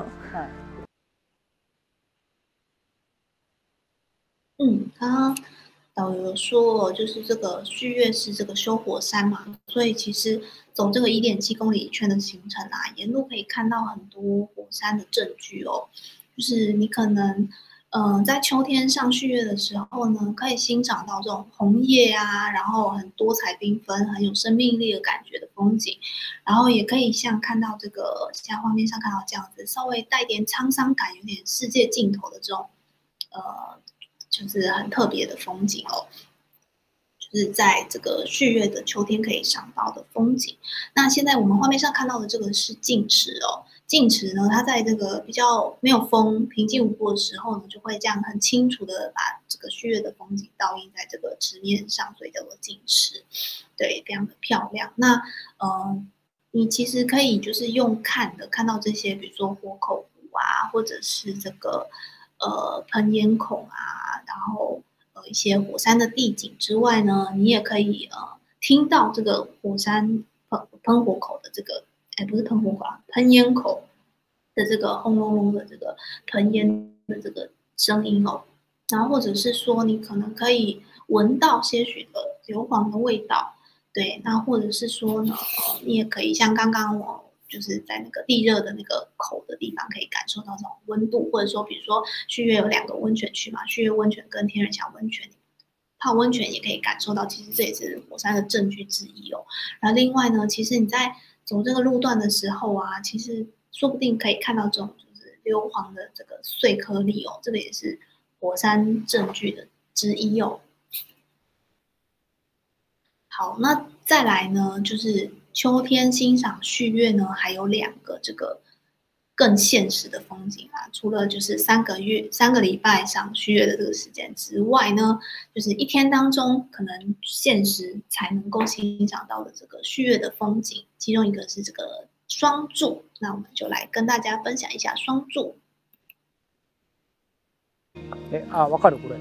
刚刚导游有说，就是这个旭月是这个修火山嘛，所以其实走这个1.7公里一圈的行程啊，沿路可以看到很多火山的证据哦。就是你可能，在秋天上旭月的时候呢，可以欣赏到这种红叶啊，然后很多彩缤纷、很有生命力的感觉的风景，然后也可以像看到这个像画面上看到这样子，稍微带点沧桑感、有点世界尽头的这种，就是很特别的风景哦。就是在这个旭月的秋天可以赏到的风景。那现在我们画面上看到的这个是镜池哦，镜池呢，它在这个比较没有风、平静无波的时候呢，就会这样很清楚的把这个旭月的风景倒映在这个池面上，所以叫做镜池。对，非常的漂亮。那你其实可以就是用看到这些，比如说火口湖啊，或者是这个喷烟孔啊，然后一些火山的地景之外呢，你也可以听到这个火山喷火口的这个，不是喷火口啊，喷烟口的这个轰隆隆的这个喷烟的这个声音哦。然后或者是说你可能可以闻到些许的硫磺的味道，对，那或者是说呢，你也可以像刚刚我就是在那个地热的那个口的地方，可以感受到这种温度，或者说，比如说旭月有2个温泉区嘛，旭月温泉跟天人峡温泉，泡温泉也可以感受到，其实这也是火山的证据之一哦。然后另外呢，其实你在走这个路段的时候啊，其实说不定可以看到这种就是硫磺的这个碎颗粒哦，这个也是火山证据的之一哦。好，那再来呢，就是秋天欣赏旭月呢，还有2个这个更现实的风景啊。除了就是3个礼拜赏旭月的这个时间之外呢，就是一天当中可能现实才能够欣赏到的这个旭月的风景，其中一个是这个双柱。那我们就来跟大家分享一下双柱。 わかるこれ。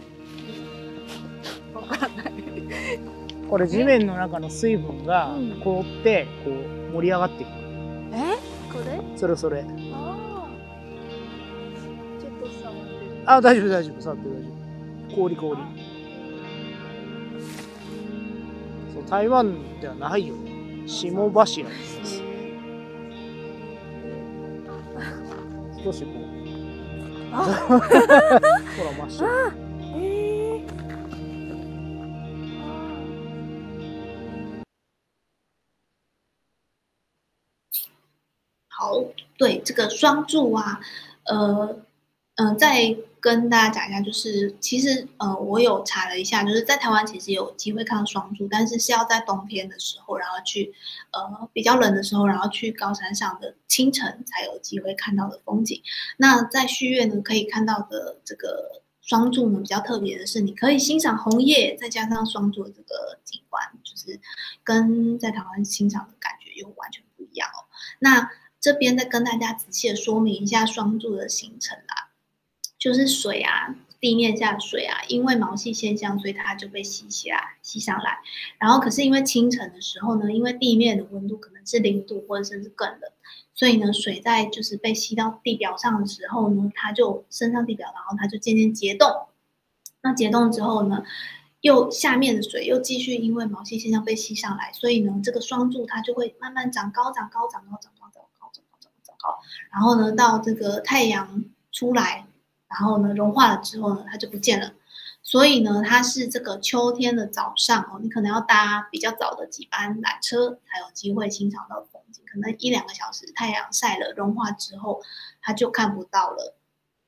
わかんない。 これ地面の中の水分が凍ってこう盛り上がっていく。 これ？ それ。 ああ。ちょっと触ってる。 あ、大丈夫触って大丈夫。氷。そう、台湾ではないよ。霜柱です。少しこう。ほら真っ白。 好，对这个双柱啊，再跟大家讲一下，就是其实我有查了一下，就是在台湾其实有机会看到双柱，但是要在冬天的时候，然后去比较冷的时候，然后去高山上的清晨才有机会看到的风景。那在旭月呢，可以看到的这个双柱呢，比较特别的是，你可以欣赏红叶，再加上双柱的这个景观，就是跟在台湾欣赏的感觉又完全不一样哦。那这边再跟大家仔细的说明一下双柱的形成啦，就是水啊，地面下的水啊，因为毛细现象，所以它就被吸上来。然后可是因为清晨的时候呢，因为地面的温度可能是0度或者甚至更冷，所以呢，水在就是被吸到地表上的时候呢，它就升上地表，然后它就渐渐结冻。那结冻之后呢，又下面的水又继续因为毛细现象被吸上来，所以呢，这个双柱它就会慢慢长高，然后呢，到这个太阳出来，然后呢融化了之后呢，它就不见了。所以呢，它是这个秋天的早上哦，你可能要搭比较早的几班缆车才有机会欣赏到风景，可能1-2个小时太阳晒了融化之后，它就看不到了。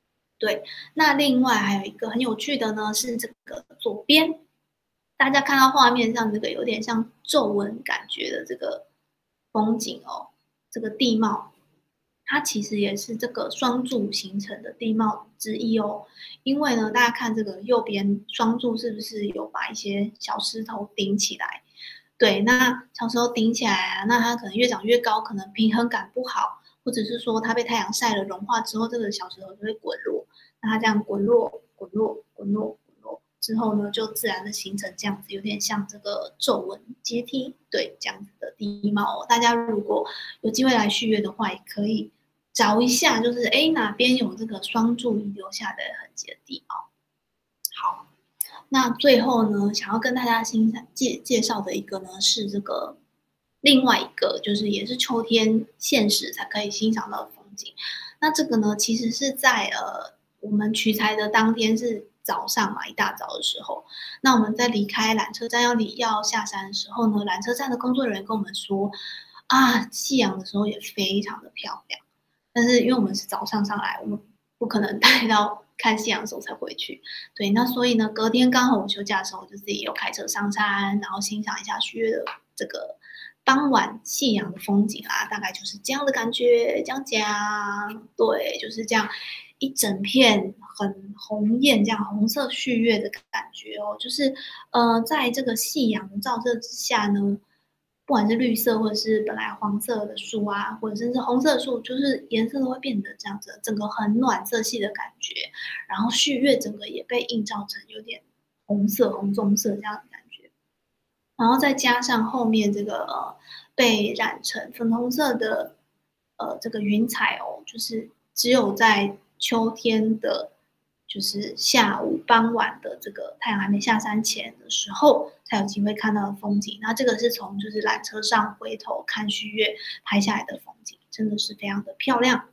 对，那另外还有一个很有趣的呢，是这个左边，大家看到画面上这个有点像皱纹感觉的这个风景哦，这个地貌，它其实也是这个双柱形成的地貌之一哦。因为呢，大家看这个右边双柱是不是有把一些小石头顶起来？对，那小石头顶起来啊，那它可能越长越高，可能平衡感不好，或者是说它被太阳晒了融化之后，这个小石头就会滚落。那它这样滚落、滚落、滚落、滚落之后呢，就自然的形成这样子，有点像这个皱纹阶梯，对，这样子的地貌哦。大家如果有机会来续约的话，也可以找一下，就是哪边有这个双柱遗留下的痕迹的地貌。好，那最后呢，想要跟大家介绍的一个呢，是这个另外一个，就是也是秋天现实才可以欣赏到的风景。那这个呢，其实是在我们取材的当天是早上嘛，一大早的时候，那我们在离开缆车站要下山的时候呢，缆车站的工作人员跟我们说，啊，夕阳的时候也非常的漂亮。但是因为我们是早上上来，我们不可能待到看夕阳的时候才回去。对，那所以呢，隔天刚好我休假的时候，就自己有开车上山，然后欣赏一下续约的这个傍晚夕阳的风景啦，大概就是这样的感觉，这样讲，对，就是这样一整片很红艳，这样红色旭月的感觉哦，就是在这个夕阳的照射之下呢，不管是绿色或者是本来黄色的树啊，或者甚至红色的树，就是颜色都会变得这样子，整个很暖色系的感觉，然后旭月整个也被映照成有点红色、红棕色这样的感觉。然后再加上后面这个被染成粉红色的这个云彩哦，就是只有在秋天的，就是下午傍晚的这个太阳还没下山前的时候，才有机会看到的风景。那这个是从就是缆车上回头看旭月拍下来的风景，真的是非常的漂亮。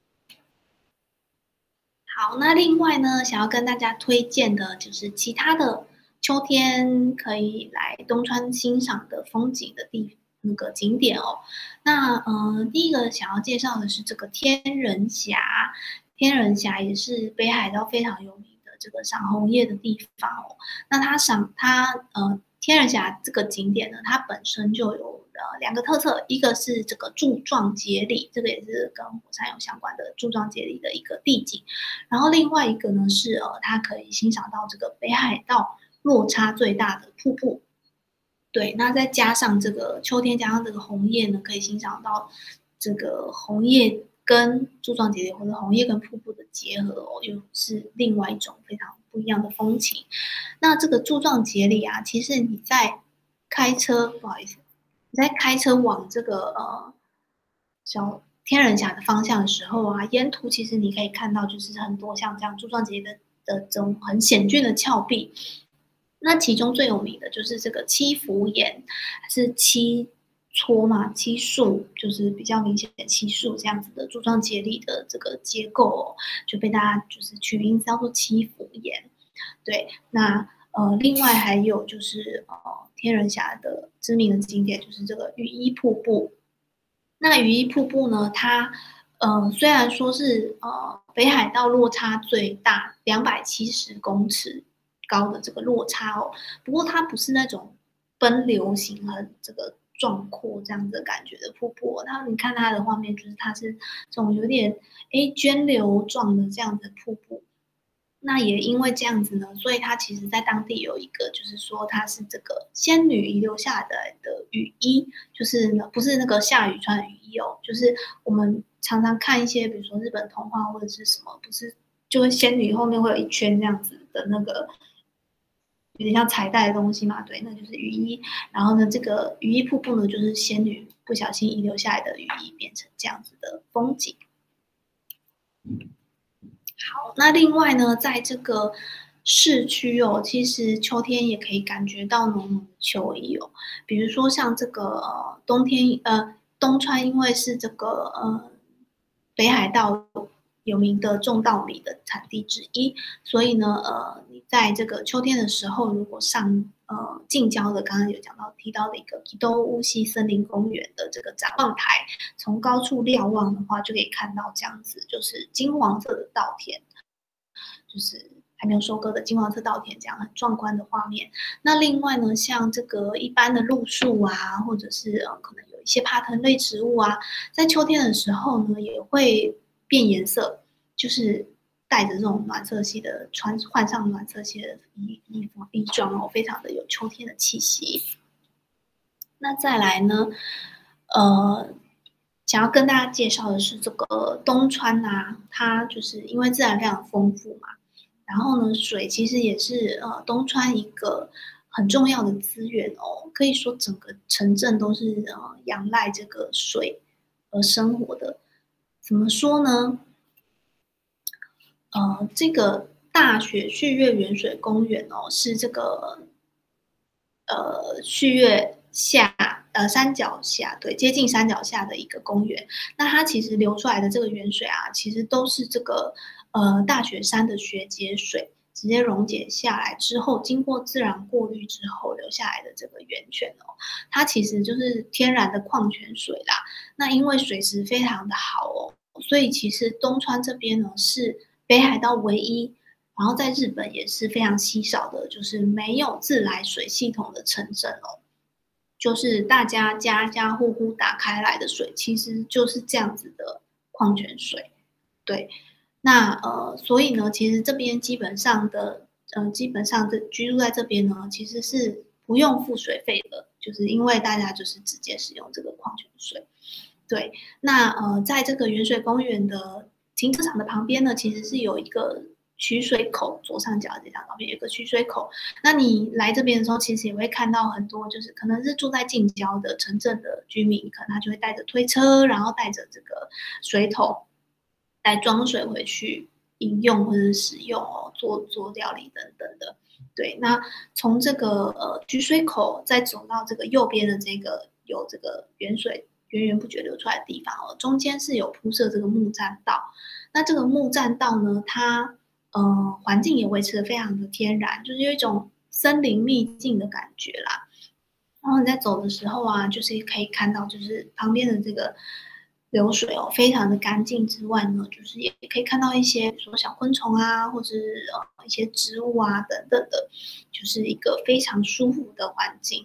好，那另外呢，想要跟大家推荐的就是其他的秋天可以来东川欣赏的风景的那个景点哦。那第一个想要介绍的是这个天人峡，天人峡也是北海道非常有名的这个赏红叶的地方哦。那天人峡这个景点呢，它本身就有两个特色，一个是这个柱状节理，这个也是跟火山有相关的柱状节理的一个地景。然后另外一个呢是它可以欣赏到这个北海道落差最大的瀑布。对，那再加上这个秋天加上这个红叶呢，可以欣赏到这个红叶跟柱状节理或者红叶跟瀑布的结合哦，又是另外一种非常不一样的风情。那这个柱状节理啊，其实你在开车，不好意思，你在开车往这个小天人峡的方向的时候啊，沿途其实你可以看到，就是很多像这样柱状节理的这种很险峻的峭壁。那其中最有名的就是这个七福岩，是七撮嘛，七树，就是比较明显的七树这样子的柱状节理的这个结构哦，就被大家就是取名叫做七福岩。对，那另外还有就是天人峡的知名的景点就是这个羽衣瀑布。那羽衣瀑布呢，它虽然说是北海道落差最大270公尺高的这个落差哦，不过它不是那种奔流型很这个壮阔这样子的感觉的瀑布哦，你看它的画面，就是它是这种有点涓流状的这样的瀑布。那也因为这样子呢，所以它其实在当地有一个，就是说它是这个仙女遗留下来的雨衣，就是呢不是那个下雨穿的雨衣哦，就是我们常常看一些，比如说日本童话或者是什么，不是就会仙女后面会有一圈这样子的那个有点像彩带的东西嘛，对，那就是雨衣。然后呢，这个雨衣瀑布呢，就是仙女不小心遗留下来的雨衣变成这样子的风景。好，那另外呢，在这个市区哦，其实秋天也可以感觉到浓浓的秋意哦。比如说像这个冬天东川，因为是这个北海道有名的种稻米的产地之一，所以呢你在这个秋天的时候，如果上近郊的，刚刚有提到的一个吉多乌溪森林公园的这个展望台，从高处瞭望的话，就可以看到这样子，就是金黄色的稻田。 就是还没有收割的金黄色稻田这样很壮观的画面。那另外呢，像这个一般的路树啊，或者是可能有一些爬藤类植物啊，在秋天的时候呢，也会变颜色，就是带着这种暖色系的换上暖色系的衣装哦，非常的有秋天的气息。那再来呢，想要跟大家介绍的是这个东川啊，它就是因为自然非常丰富嘛，然后呢，水其实也是东川一个很重要的资源哦，可以说整个城镇都是仰赖这个水而生活的。怎么说呢？这个大雪旭月原水公园哦，是这个旭月山脚下，对，接近山脚下的一个公园。那它其实流出来的这个原水啊，其实都是这个大雪山的雪解水直接溶解下来之后，经过自然过滤之后留下来的这个源泉哦，它其实就是天然的矿泉水啦。那因为水质非常的好哦，所以其实东川这边呢是北海道唯一，然后在日本也是非常稀少的，就是没有自来水系统的城镇哦。就是大家家家户户打开来的水，其实就是这样子的矿泉水。对，那所以呢，其实这边基本上居住在这边呢，其实是不用付水费的，就是因为大家就是直接使用这个矿泉水。对，那在这个原水公园的停车场的旁边呢，其实是有一个取水口，左上角这张照片有一个取水口。那你来这边的时候，其实也会看到很多，就是可能是住在近郊的城镇的居民，可能他就会带着推车，然后带着这个水桶来装水回去饮用或者是使用哦，做料理等等的。对，那从这个取水口再走到这个右边的这个有这个原水源源不绝流出来的地方哦，中间是有铺设这个木栈道。那这个木栈道呢，它环境也维持得非常的天然，就是有一种森林秘境的感觉啦。然后你在走的时候啊，就是可以看到，就是旁边的这个流水哦，非常的干净之外呢，就是也可以看到一些，比如说小昆虫啊，或者是一些植物啊等等的，就是一个非常舒服的环境。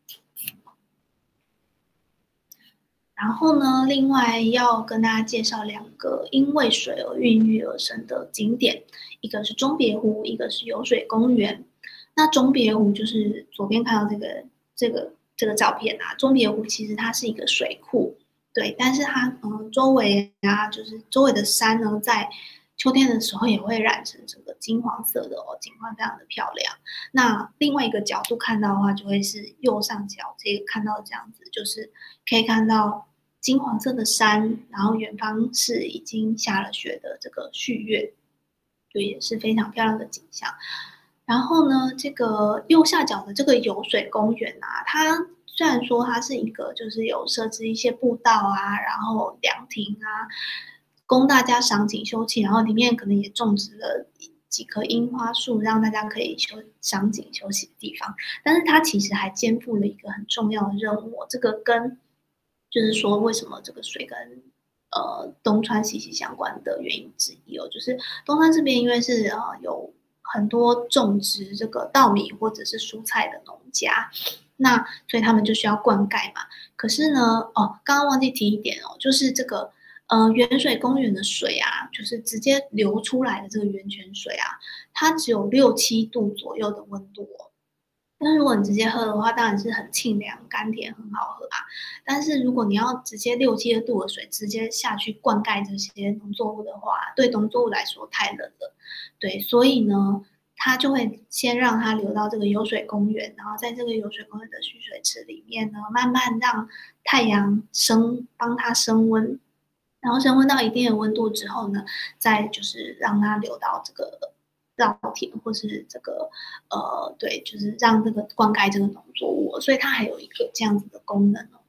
然后呢，另外要跟大家介绍两个因为水而孕育而生的景点，一个是中别湖，一个是有水公园。那中别湖就是左边看到这个照片啊，中别湖其实它是一个水库，对，但是它周围啊，就是周围的山呢，在秋天的时候也会染成这个金黄色的哦，景观非常的漂亮。那另外一个角度看到的话，就会是右上角这个看到这样子，就是可以看到金黄色的山，然后远方是已经下了雪的这个旭月，对，也是非常漂亮的景象。然后呢，这个右下角的这个有水公园啊，它虽然说它是一个就是有设置一些步道啊，然后凉亭啊，供大家赏景休憩，然后里面可能也种植了几棵樱花树，让大家可以赏景休息的地方。但是它其实还肩负了一个很重要的任务，这个跟就是说为什么这个水跟东川息息相关的原因之一哦，就是东川这边因为是有很多种植这个稻米或者是蔬菜的农家，那所以他们就需要灌溉嘛。可是呢，刚刚忘记提一点哦，就是这个原水公园的水啊，就是直接流出来的这个源泉水啊，它只有6-7度左右的温度哦。但是如果你直接喝的话，当然是很清凉、甘甜，很好喝啊。但是如果你要直接6-7度的水直接下去灌溉这些农作物的话，对农作物来说太冷了。对，所以呢，它就会先让它流到这个有水公园，然后在这个有水公园的蓄水池里面呢，慢慢让太阳帮它升温，然后升温到一定的温度之后呢，再就是让它流到这个稻田或是这个对，就是让这个灌溉这个农作物，所以它还有一个这样子的功能哦。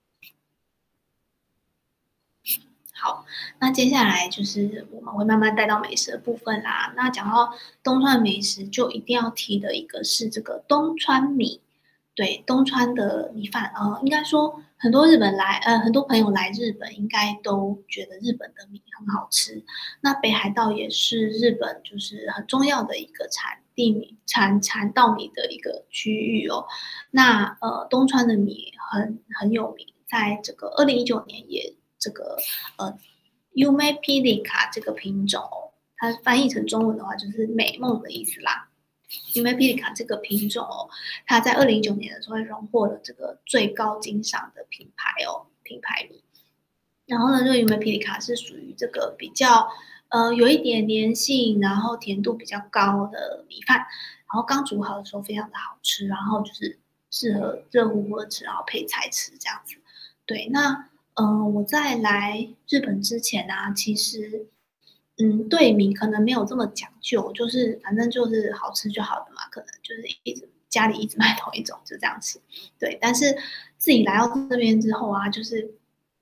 好，那接下来就是我们会慢慢带到美食的部分啦。那讲到东川美食，就一定要提的一个是这个东川米。 对，东川的米饭，应该说很多很多朋友来日本，应该都觉得日本的米很好吃。那北海道也是日本就是很重要的一个产稻米的一个区域哦。那东川的米很有名，在这个2019年也这个Yume Pilika 这个品种哦，它翻译成中文的话就是美梦的意思啦。因为 Pilika 这个品种哦，它在2019年的时候荣获了这个最高金赏的品牌米。然后呢，这个 Yume Pilika 是属于这个比较有一点粘性，然后甜度比较高的米饭，然后刚煮好的时候非常的好吃，然后就是适合热乎乎的吃，然后配菜吃这样子。对，那我在来日本之前啊，其实对米可能没有这么讲究，就是反正就是好吃就好的嘛，可能就是家里一直买同一种就这样吃。对，但是自己来到这边之后啊，就是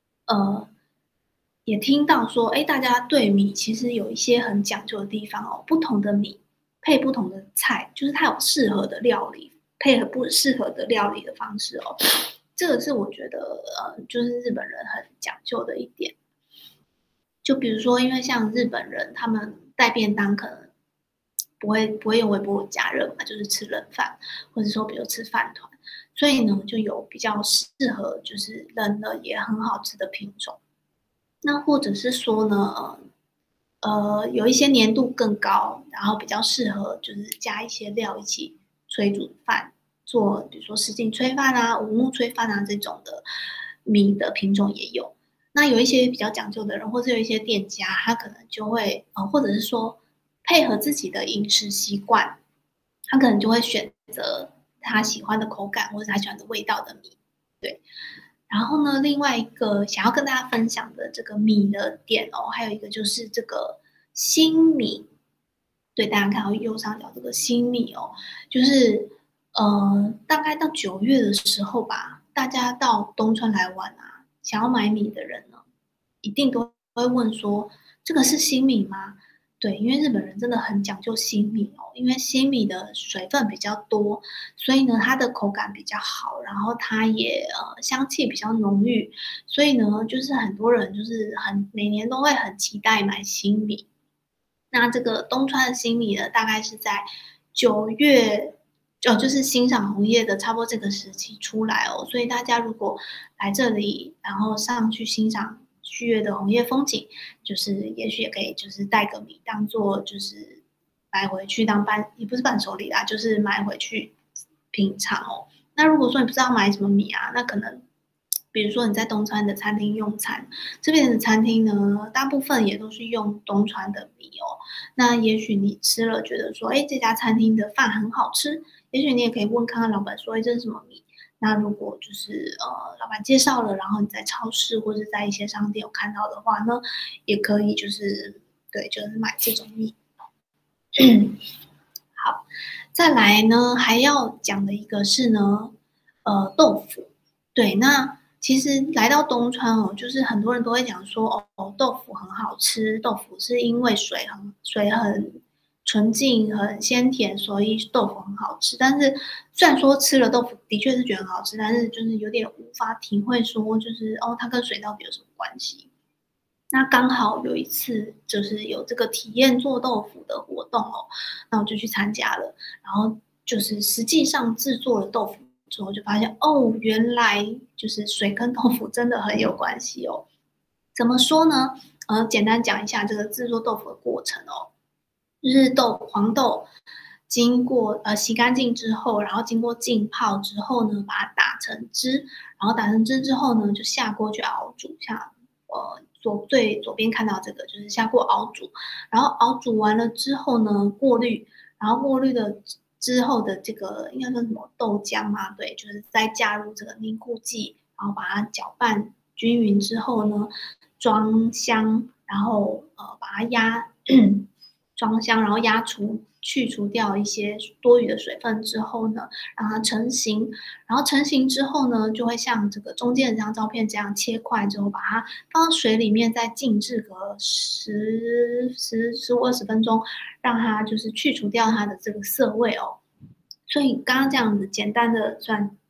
也听到说，哎，大家对米其实有一些很讲究的地方哦，不同的米配不同的菜，就是它有适合的料理，配合不适合的料理的方式哦。这个是我觉得就是日本人很讲究的一点。就比如说，因为像日本人他们带便当可能不会用微波炉加热嘛，就是吃冷饭，或者说比如吃饭团，所以呢就有比较适合就是冷了也很好吃的品种。那或者是说呢，有一些粘度更高，然后比较适合就是加一些料一起炊煮饭，做比如说什锦炊饭啊、五目炊饭啊这种的米的品种也有。那有一些比较讲究的人，或者有一些店家，他可能就会或者是说配合自己的饮食习惯，他可能就会选择他喜欢的口感或者他喜欢的味道的米。对。然后呢，另外一个想要跟大家分享的这个米的点哦，还有一个就是这个新米。对，大家看到右上角这个新米哦，就是大概到9月的时候吧，大家到东川来玩啊，想要买米的人呢，一定都会问说，这个是新米吗？对，因为日本人真的很讲究新米哦，因为新米的水分比较多，所以呢它的口感比较好，然后它也香气比较浓郁，所以呢就是很多人就是每年都会很期待买新米。那这个东川的新米呢，大概是在9月。就是欣赏红叶的差不多这个时期出来哦，所以大家如果来这里，然后上去欣赏旭月的红叶风景，就是也许也可以就是带个米当做就是买回去也不是伴手礼啦，就是买回去品尝哦。那如果说你不知道买什么米啊，那可能比如说你在东川的餐厅用餐，这边的餐厅呢，大部分也都是用东川的米哦。那也许你吃了觉得说，哎，这家餐厅的饭很好吃，也许你也可以问看看老板说，哎，这是什么米？那如果就是老板介绍了，然后你在超市或者在一些商店有看到的话呢，也可以就是对，就是买这种米。好，再来呢，还要讲的一个是呢，豆腐。对，那其实来到东川哦，就是很多人都会讲说，哦，豆腐很好吃，豆腐是因为水很纯净、很鲜甜，所以豆腐很好吃。但是虽然说吃了豆腐的确是觉得很好吃，但是就是有点无法体会说，就是它跟水到底有什么关系？那刚好有一次就是有这个体验做豆腐的活动哦，那我就去参加了，然后就是实际上制作了豆腐之后，就发现哦，原来就是水跟豆腐真的很有关系哦。怎么说呢？简单讲一下这个制作豆腐的过程哦，就是黄豆经过洗干净之后，然后经过浸泡之后呢，把它打成汁，然后打成汁之后呢，就下锅去熬煮，像最左边看到这个就是下锅熬煮，然后熬煮完了之后呢，过滤，然后过滤的之后的这个应该说什么豆浆嘛，对，就是再加入这个凝固剂，然后把它搅拌均匀之后呢，装箱，然后把它装箱，然后去除掉一些多余的水分之后呢，让它成型。然后成型之后呢，就会像这个中间的这张照片这样切块之后，把它放到水里面再静置个15-20分钟，让它就是去除掉它的这个涩味哦。所以刚刚这样子简单的算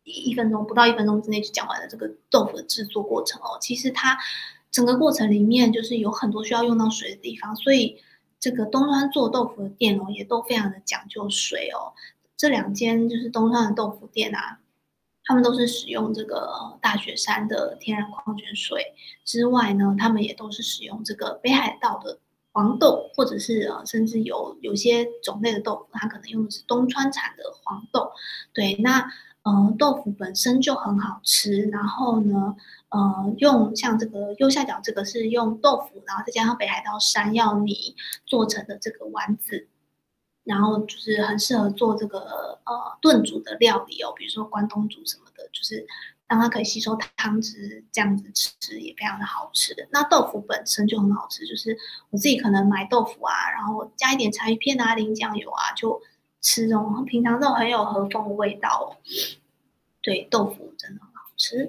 1分钟不到1分钟之内就讲完了这个豆腐的制作过程哦。其实它整个过程里面就是有很多需要用到水的地方，所以这个东川做豆腐的店哦，也都非常的讲究水哦。这2间就是东川的豆腐店啊，他们都是使用这个大雪山的天然矿泉水之外呢，他们也都是使用这个北海道的黄豆，或者是甚至有些种类的豆腐，它可能用的是东川产的黄豆。对，那豆腐本身就很好吃，然后呢，用像这个右下角这个是用豆腐，然后再加上北海道山药泥做成的这个丸子。然后就是很适合做这个炖煮的料理哦，比如说关东煮什么的，就是让它可以吸收汤汁，这样子吃也非常的好吃的。那豆腐本身就很好吃，就是我自己可能买豆腐啊，然后加一点柴鱼片啊、淋酱油啊，就吃这种平常这种很有和风的味道哦。对，豆腐真的很好吃。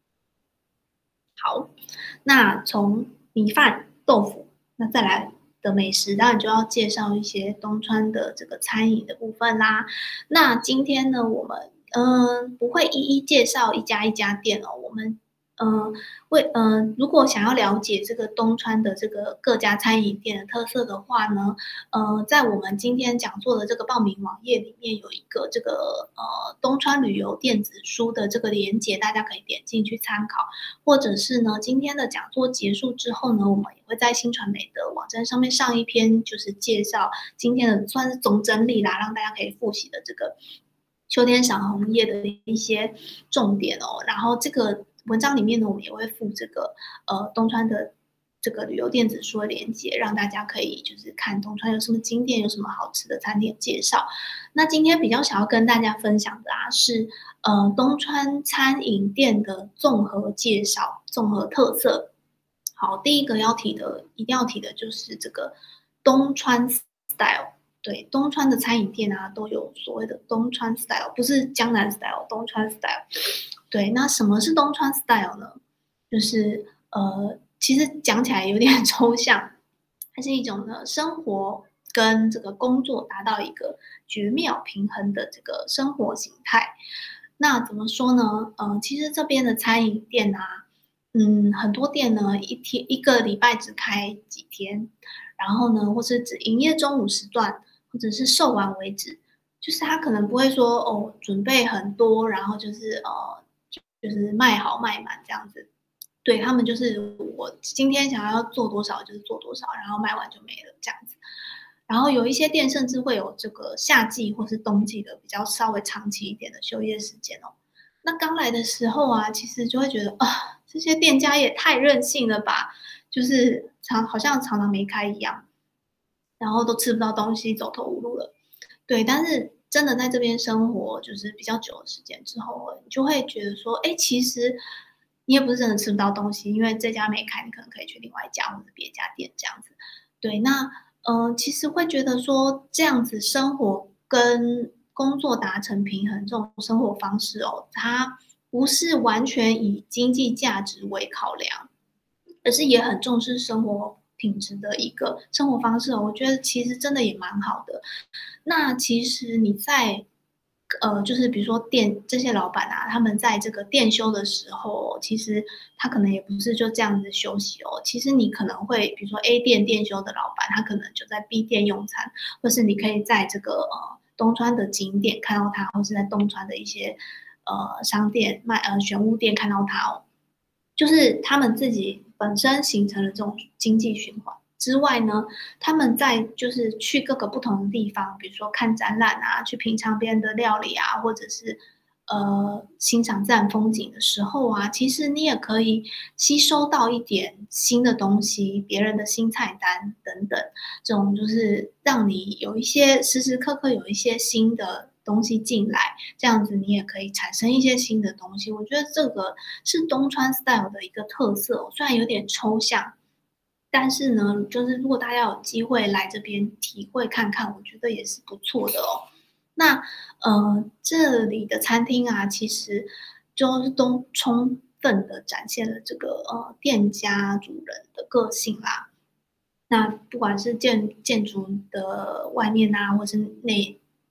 好，那从米饭、豆腐，那再来的美食，当然就要介绍一些东川的这个餐饮的部分啦。那今天呢，我们不会一一介绍一家一家店哦，我们如果想要了解这个东川的这个各家餐饮店的特色的话呢，在我们今天讲座的这个报名网页里面有一个这个东川旅游电子书的这个连结，大家可以点进去参考，或者是呢今天的讲座结束之后呢，我们也会在新传媒的网站上面上一篇，就是介绍今天的算是总整理啦，让大家可以复习的这个秋天赏红叶的一些重点哦。然后这个文章里面呢，我们也会附这个东川的这个旅游电子书的连接，让大家可以就是看东川有什么景点，有什么好吃的餐厅介绍。那今天比较想要跟大家分享的啊是东川餐饮店的综合介绍、综合特色。好，第一个一定要提的就是这个东川 style。对，东川的餐饮店啊，都有所谓的东川 style， 不是江南 style， 东川 style。对，那什么是东川 style 呢？就是其实讲起来有点抽象，它是一种呢生活跟这个工作达到一个绝妙平衡的这个生活形态。那怎么说呢？其实这边的餐饮店啊，很多店呢一个礼拜只开几天，然后呢，或是只营业中午时段，或者是售完为止。就是他可能不会说准备很多，然后就是就是卖好卖满这样子。对，他们就是我今天想要做多少就是做多少，然后卖完就没了这样子。然后有一些店甚至会有这个夏季或是冬季的比较稍微长期一点的休业时间哦。那刚来的时候啊，其实就会觉得这些店家也太任性了吧，就是好像常常没开一样，然后都吃不到东西，走投无路了。对，但是真的在这边生活就是比较久的时间之后，你就会觉得说，其实你也不是真的吃不到东西，因为这家没开，你可能可以去另外一家或者别家店这样子。对，那其实会觉得说这样子生活跟工作达成平衡这种生活方式它不是完全以经济价值为考量，而是也很重视生活品质的一个生活方式我觉得其实真的也蛮好的。那其实你在就是比如说这些老板啊，他们在这个店休的时候，其实他可能也不是就这样子休息其实你可能会比如说 A 店休的老板，他可能就在 B 店用餐，或是你可以在这个东川的景点看到他，或是在东川的一些商店选物店看到他就是他们自己本身形成了这种经济循环之外呢，他们在就是去各个不同的地方，比如说看展览啊，去品尝别人的料理啊，或者是欣赏自然风景的时候啊，其实你也可以吸收到一点新的东西，别人的新菜单等等，这种就是让你有一些时时刻刻有一些新的东西进来，这样子你也可以产生一些新的东西。我觉得这个是东川 style 的一个特色虽然有点抽象，但是呢，就是如果大家有机会来这边体会看看，我觉得也是不错的那这里的餐厅啊，其实就是都充分的展现了这个店家主人的个性啦。那不管是建筑的外面啊，或是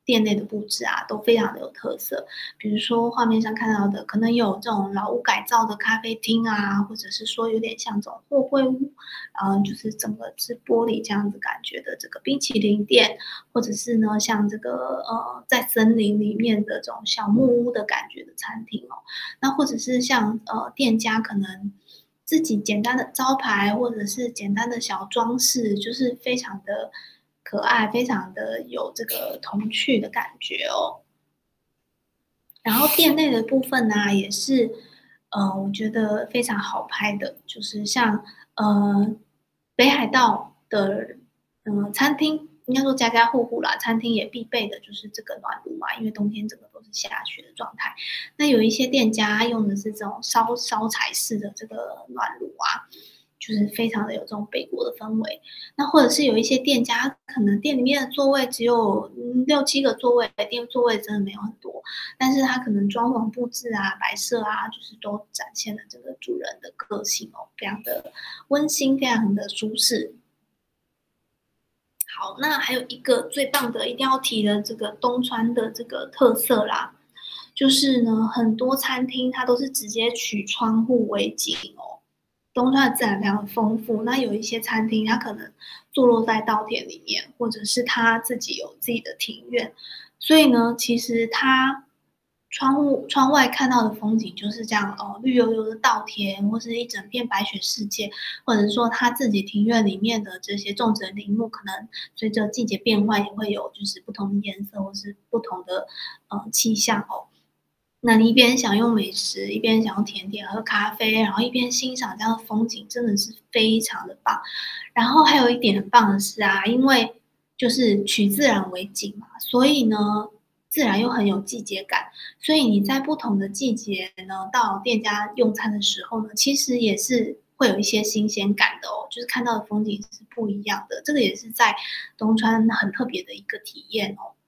店内的布置啊，都非常的有特色。比如说画面上看到的，可能有这种老屋改造的咖啡厅啊，或者是说有点像这种货柜屋，就是整个是玻璃这样子感觉的这个冰淇淋店，或者是呢像这个在森林里面的这种小木屋的感觉的餐厅哦。那或者是像店家可能自己简单的招牌或者是简单的小装饰，就是非常的可爱，非常的有这个童趣的感觉哦。然后店内的部分呢，也是我觉得非常好拍的，就是像北海道的餐厅，应该说家家户户啦，餐厅也必备的就是这个暖炉嘛，因为冬天整个都是下雪的状态。那有一些店家用的是这种烧柴式的这个暖炉啊，就是非常的有这种北国的氛围。那或者是有一些店家，可能店里面的座位只有6、7个座位，店座位真的没有很多，但是它可能装潢布置啊、摆设啊，就是都展现了这个主人的个性哦，非常的温馨，非常的舒适。好，那还有一个最棒的，一定要提的这个东川的这个特色啦，就是呢，很多餐厅它都是直接取窗户为景哦。东川的自然非常丰富，那有一些餐厅它可能坐落在稻田里面，或者是它自己有自己的庭院，所以呢，其实它窗外看到的风景就是这样哦，绿油油的稻田，或是一整片白雪世界，或者说他自己庭院里面的这些种植的林木，可能随着季节变换也会有就是不同的颜色或是不同的气象哦。那你一边享用美食，一边享用甜点、喝咖啡，然后一边欣赏这样的风景，真的是非常的棒。然后还有一点很棒的是啊，因为就是取自然为景嘛，所以呢，自然又很有季节感。所以你在不同的季节呢，到店家用餐的时候呢，其实也是会有一些新鲜感的哦，就是看到的风景是不一样的。这个也是在东川很特别的一个体验哦。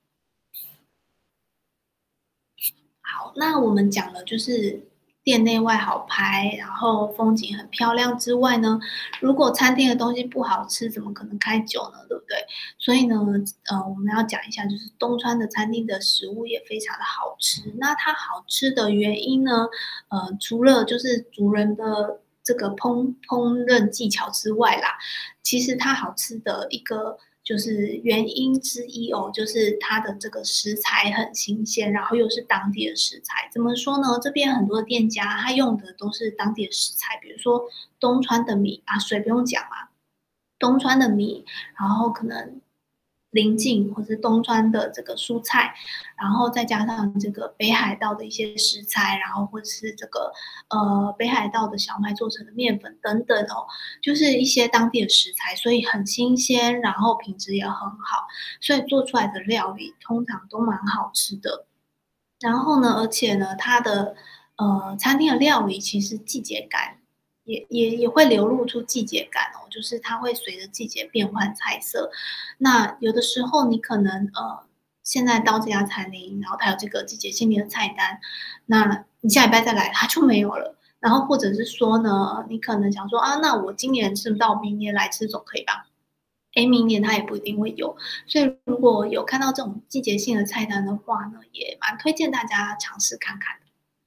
好，那我们讲了就是店内外好拍，然后风景很漂亮之外呢，如果餐厅的东西不好吃，怎么可能开酒呢？对不对？所以呢，我们要讲一下，就是东川的餐厅的食物也非常的好吃。那它好吃的原因呢，除了就是主人的这个烹饪技巧之外啦，其实它好吃的一个就是原因之一哦，就是它的这个食材很新鲜，然后又是当地的食材。怎么说呢？这边很多店家他用的都是当地的食材，比如说东川的米啊，水不用讲嘛，东川的米，然后可能邻近或是东川的这个蔬菜，然后再加上这个北海道的一些食材，然后或者是这个北海道的小麦做成的面粉等等哦，就是一些当地的食材，所以很新鲜，然后品质也很好，所以做出来的料理通常都蛮好吃的。然后呢，而且呢，它的餐厅的料理其实季节感也会流露出季节感哦，就是它会随着季节变换菜色。那有的时候你可能现在到这家餐厅，然后它有这个季节限定的菜单，那你下礼拜再来它就没有了。然后或者是说呢，你可能想说啊，那我今年吃不到，明年来吃总可以吧？明年它也不一定会有，所以如果有看到这种季节性的菜单的话呢，也蛮推荐大家尝试看看的。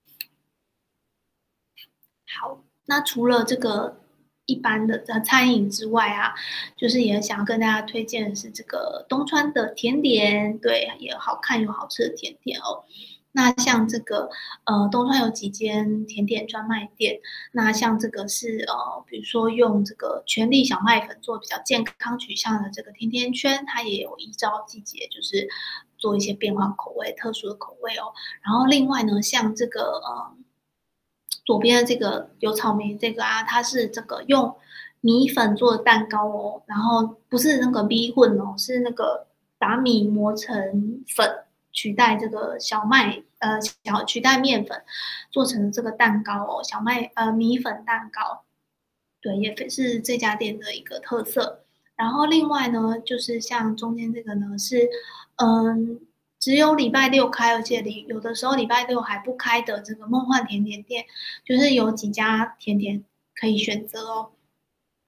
好。那除了这个一般的餐饮之外啊，就是也想要跟大家推荐的是这个东川的甜点，对，也好看又好吃的甜点哦。那像这个东川有几间甜点专卖店，那像这个是比如说用这个全粒小麦粉做比较健康取向的这个甜甜圈，它也有依照季节就是做一些变换口味、特殊的口味哦。然后另外呢，像这个左边的这个有草莓这个啊，它是这个用米粉做的蛋糕哦，然后不是那个米混哦，是那个把米磨成粉，取代这个小麦取代面粉做成的这个蛋糕哦，米粉蛋糕，对，也是这家店的一个特色。然后另外呢，就是像中间这个呢是只有礼拜六开，而且有的时候礼拜六还不开的这个梦幻甜点店，就是有几家甜点可以选择哦。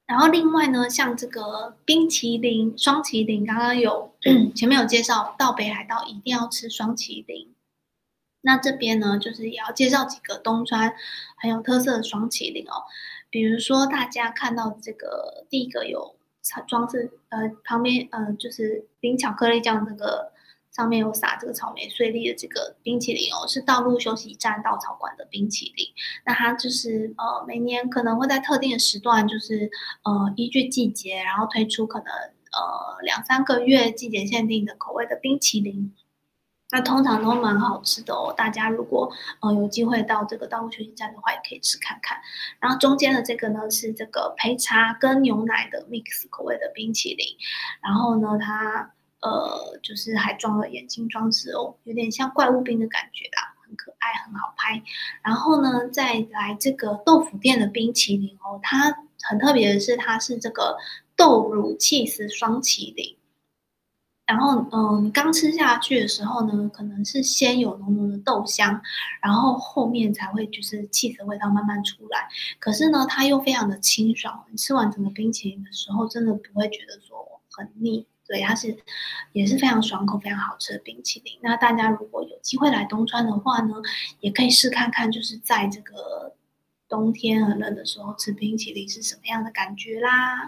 然后另外呢，像这个冰淇淋、双淇淋，刚刚有前面有介绍，到北海道一定要吃双淇淋。那这边呢，就是也要介绍几个东川很有特色的双淇淋哦，比如说大家看到这个第一个有装饰旁边就是冰巧克力酱，这个上面有撒这个草莓碎粒的这个冰淇淋哦，是道路休息站稻草馆的冰淇淋。那它就是每年可能会在特定的时段，就是依据季节，然后推出可能2-3个月季节限定的口味的冰淇淋。那通常都蛮好吃的哦，大家如果有机会到这个道路休息站的话，也可以吃看看。然后中间的这个呢是这个焙茶跟牛奶的 mix 口味的冰淇淋，然后呢它就是还装了眼睛装饰哦，有点像怪物冰的感觉啦，很可爱，很好拍。然后呢再来这个豆腐店的冰淇淋哦，它很特别的是它是这个豆乳起司双淇淋。然后，你刚吃下去的时候呢，可能是先有浓浓的豆香，然后后面才会就是起司的味道慢慢出来。可是呢，它又非常的清爽，你吃完整个冰淇淋的时候，真的不会觉得说很腻。对，它也是非常爽口、非常好吃的冰淇淋。那大家如果有机会来东川的话呢，也可以试看看，就是在这个冬天很冷的时候吃冰淇淋是什么样的感觉啦。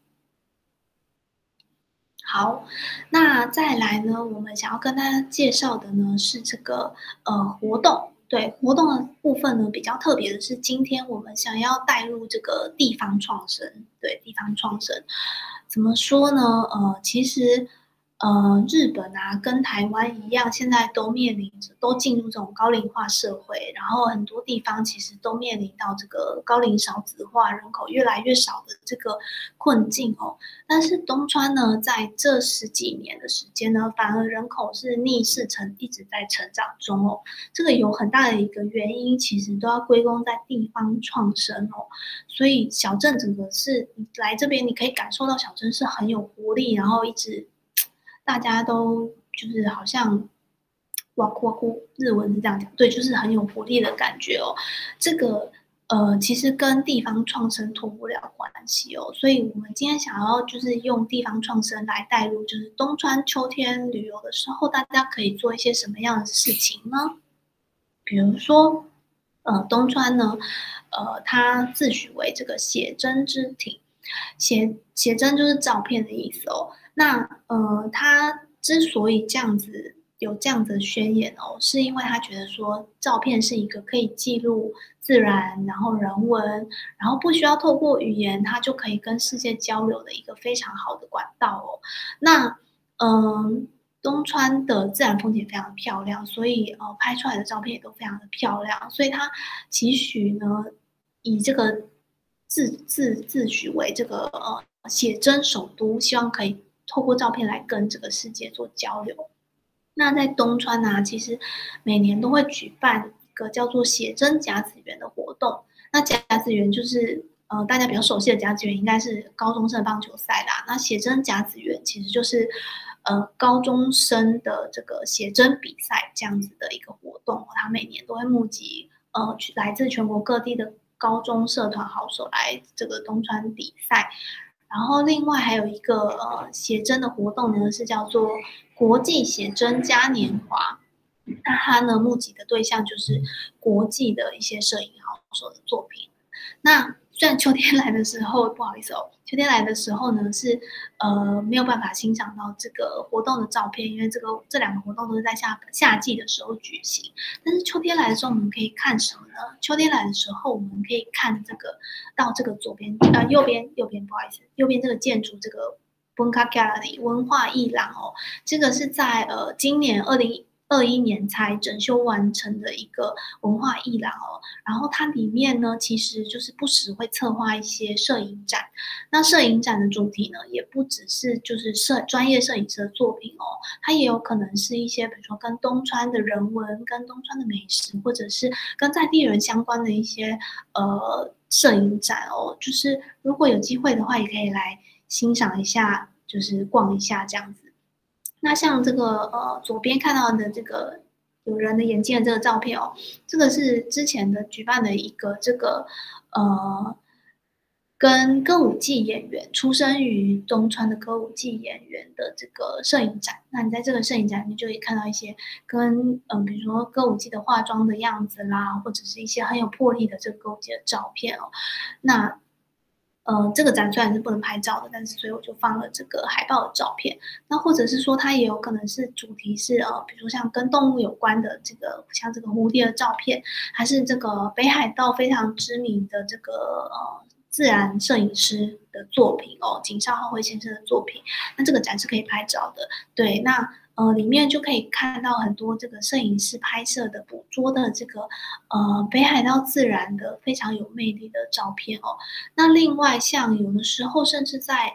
好，那再来呢，我们想要跟大家介绍的呢是这个活动。对，活动的部分呢比较特别的是，今天我们想要带入这个地方创生。对，地方创生怎么说呢？其实日本啊跟台湾一样，现在都进入这种高龄化社会，然后很多地方其实都面临到这个高龄少子化、人口越来越少的这个困境哦。但是东川呢，在这10几年的时间呢，反而人口是逆势一直在成长中哦。这个有很大的一个原因，其实都要归功在地方创生哦。所以小镇整个是你来这边，你可以感受到小镇是很有活力，然后一直大家都就是好像哇酷哇酷，日文是这样讲，对，就是很有活力的感觉哦。这个其实跟地方创生脱不了关系哦，所以我们今天想要就是用地方创生来带入，就是东川秋天旅游的时候，大家可以做一些什么样的事情呢？比如说，东川呢，它自诩为这个写真之町，写真就是照片的意思哦。那他之所以有这样子的宣言哦，是因为他觉得说照片是一个可以记录自然，然后人文，然后不需要透过语言，它就可以跟世界交流的一个非常好的管道哦。那东川的自然风景非常漂亮，所以拍出来的照片也都非常的漂亮，所以他期许呢，以这个自诩为这个写真首都，希望可以透过照片来跟这个世界做交流。那在东川啊，其实每年都会举办一个叫做写真甲子园的活动。那甲子园就是大家比较熟悉的甲子园，应该是高中生的棒球赛啦。那写真甲子园其实就是高中生的这个写真比赛这样子的一个活动，他每年都会募集来自全国各地的高中社团好手来这个东川比赛。然后另外还有一个写真的活动呢，是叫做国际写真嘉年华。那它呢募集的对象就是国际的一些摄影好手的作品。那虽然秋天来的时候，不好意思哦，秋天来的时候呢是没有办法欣赏到这个活动的照片，因为这2个活动都是在夏季的时候举行。但是秋天来的时候，我们可以看什么呢？秋天来的时候，我们可以看到这个右边不好意思，右边这个建筑这个 Bunka Gallery 文化艺廊哦，这个是在今年2021年才整修完成的一个文化艺廊哦，然后它里面呢，其实就是不时会策划一些摄影展。那摄影展的主题呢，也不只是就是专业摄影师的作品哦，它也有可能是一些比如说跟东川的人文、跟东川的美食，或者是跟在地人相关的一些摄影展哦。就是如果有机会的话，也可以来欣赏一下，就是逛一下这样子。那像这个左边看到的这个有人的眼睛的这个照片哦，这个是之前的举办的一个这个跟歌舞伎演员出生于东川的歌舞伎演员的这个摄影展。那你在这个摄影展里面就可以看到一些跟比如说歌舞伎的化妆的样子啦，或者是一些很有魄力的这个歌舞伎的照片哦。那这个展虽然是不能拍照的，但是所以我就放了这个海报的照片。那或者是说它也有可能是主题是比如说像跟动物有关的这个，像这个蝴蝶的照片，还是这个北海道非常知名的这个自然摄影师的作品哦，井上浩辉先生的作品。那这个展是可以拍照的，对，那里面就可以看到很多这个摄影师拍摄的、捕捉的这个北海道自然的非常有魅力的照片哦。那另外像有的时候甚至在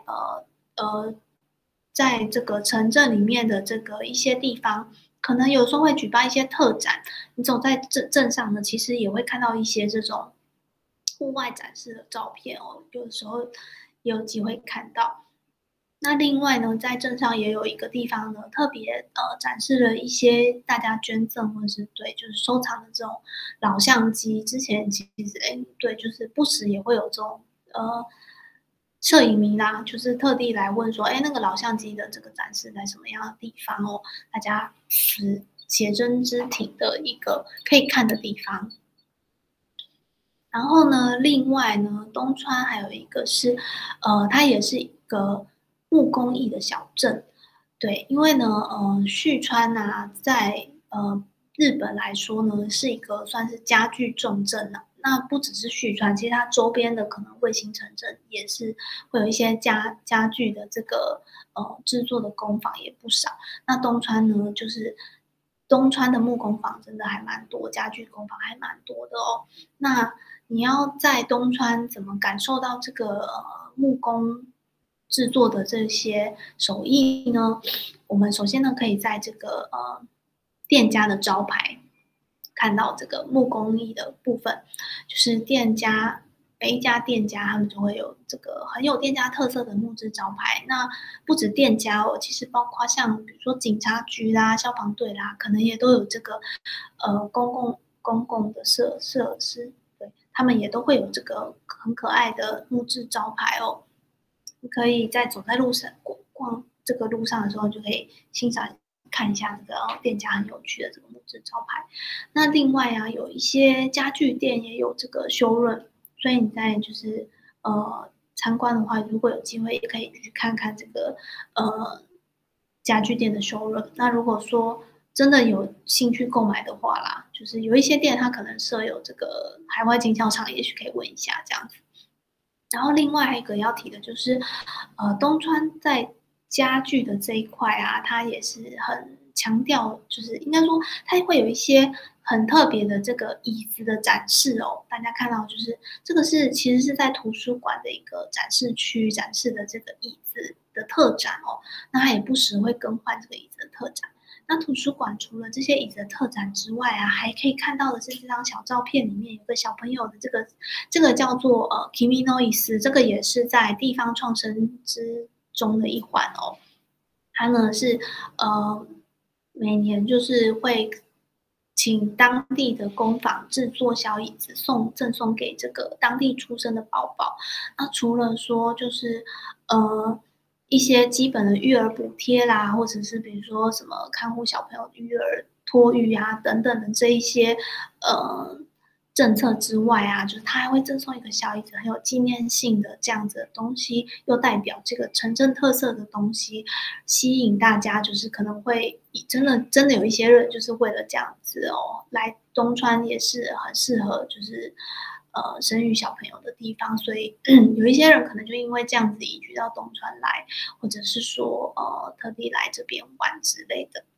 在这个城镇里面的这个一些地方，可能有时候会举办一些特展，你走在镇上呢，其实也会看到一些这种户外展示的照片哦，有的时候也有机会看到。那另外呢，在镇上也有一个地方呢，特别展示了一些大家捐赠或者是就是收藏的这种老相机。之前其实对，就是不时也会有这种摄影迷啦，就是特地来问说，那个老相机的这个展示在什么样的地方哦？大家就是写真之挺的一个可以看的地方。然后呢，另外呢，东川还有一个是，它也是一个木工艺的小镇，对，因为呢，旭川啊，在日本来说呢，是一个算是家具重镇啊。那不只是旭川，其实它周边的可能卫星城镇也是会有一些家具的这个制作的工坊也不少。那东川呢，就是东川的木工坊真的还蛮多，家具工坊还蛮多的哦。那你要在东川怎么感受到这个木工制作的这些手艺呢？我们首先呢，可以在这个店家的招牌看到这个木工艺的部分，就是每一家店家他们就会有这个很有店家特色的木质招牌。那不止店家哦，其实包括像比如说警察局啦、消防队啦，可能也都有这个公共的设施，对，他们也都会有这个很可爱的木质招牌哦。你可以在走在路上逛这个路上的时候，就可以欣赏看一下这个店家很有趣的这个木质招牌。那另外啊，有一些家具店也有这个修润，所以你在就是参观的话，如果有机会也可以去看看这个家具店的修润。那如果说真的有兴趣购买的话啦，就是有一些店它可能设有这个海外经销商，也许可以问一下这样子。然后另外还有一个要提的就是，东川在家具的这一块啊，它也是很强调，就是应该说它会有一些很特别的这个椅子的展示哦。大家看到就是这个其实是在图书馆的一个展示区展示的这个椅子的特展哦。那它也不时会更换这个椅子的特展。那图书馆除了这些椅子的特展之外啊，还可以看到的是这张小照片里面有个小朋友的这个叫做Kimi no Is， 这个也是在地方创生之中的一环哦。它呢是每年就是会请当地的工坊制作小椅子赠送给这个当地出生的宝宝。那除了说就是一些基本的育儿补贴啦，或者是比如说什么看护小朋友育儿托育啊等等的这一些政策之外啊，就是他还会赠送一个小椅子，很有纪念性的这样子的东西，又代表这个城镇特色的东西，吸引大家，就是可能会真的有一些人就是为了这样子哦，来东川也是很适合就是生育小朋友的地方，所以有一些人可能就因为这样子移居到东川来，或者是说特地来这边玩之类的。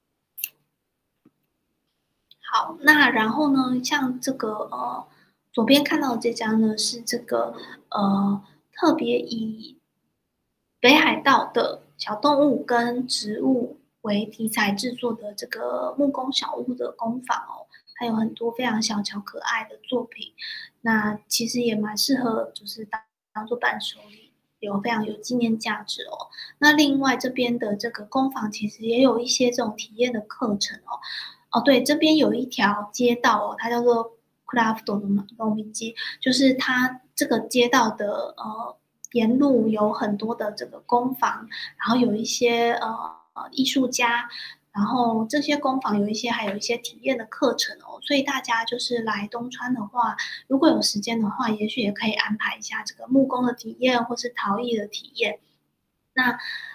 好，那然后呢，像这个左边看到的这张呢，是这个特别以北海道的小动物跟植物为题材制作的这个木工小屋的工坊哦，还有很多非常小巧可爱的作品。那其实也蛮适合就是当做伴手礼，非常有纪念价值哦。那另外这边的这个工坊其实也有一些这种体验的课程哦。对，这边有一条街道哦，它叫做 Craft 的路，就是它这个街道的沿路有很多的这个工坊，然后有一些艺术家。然后这些工坊还有一些体验的课程哦，所以大家就是来东川的话，如果有时间的话，也许也可以安排一下这个木工的体验或是陶艺的体验。那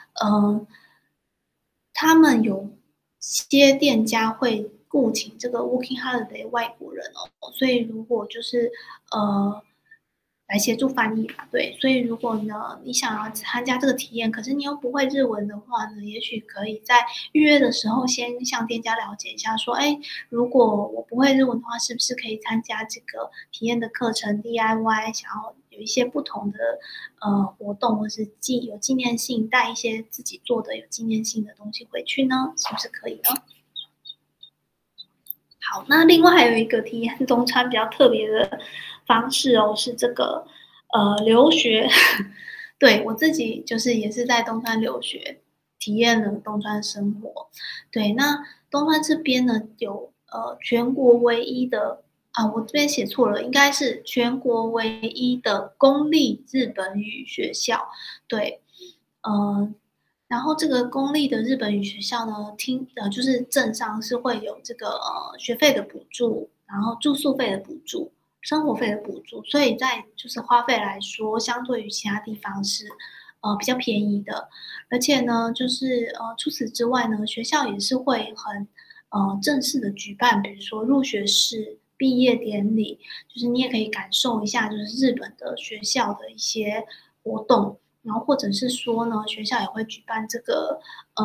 他们有些店家会雇请这个 working holiday 外国人哦，所以如果就是来协助翻译吧，对，所以如果呢你想要参加这个体验，可是你又不会日文的话呢，也许可以在预约的时候先向店家了解一下，说，哎，如果我不会日文的话，是不是可以参加这个体验的课程 DIY， 想要有一些不同的活动，或是有纪念性，带一些自己做的有纪念性的东西回去呢，是不是可以呢？好，那另外还有一个体验东川比较特别的方式哦，是这个留学。对，我自己就是也是在东川留学，体验了东川生活。对，那东川这边呢有全国唯一的我这边写错了，应该是全国唯一的公立日本语学校。对，然后这个公立的日本语学校呢，就是镇上是会有这个学费的补助，然后住宿费的补助，生活费的补助，所以在就是花费来说，相对于其他地方是比较便宜的。而且呢，就是除此之外呢，学校也是会很正式的举办，比如说入学式、毕业典礼，就是你也可以感受一下，就是日本的学校的一些活动。然后或者是说呢，学校也会举办这个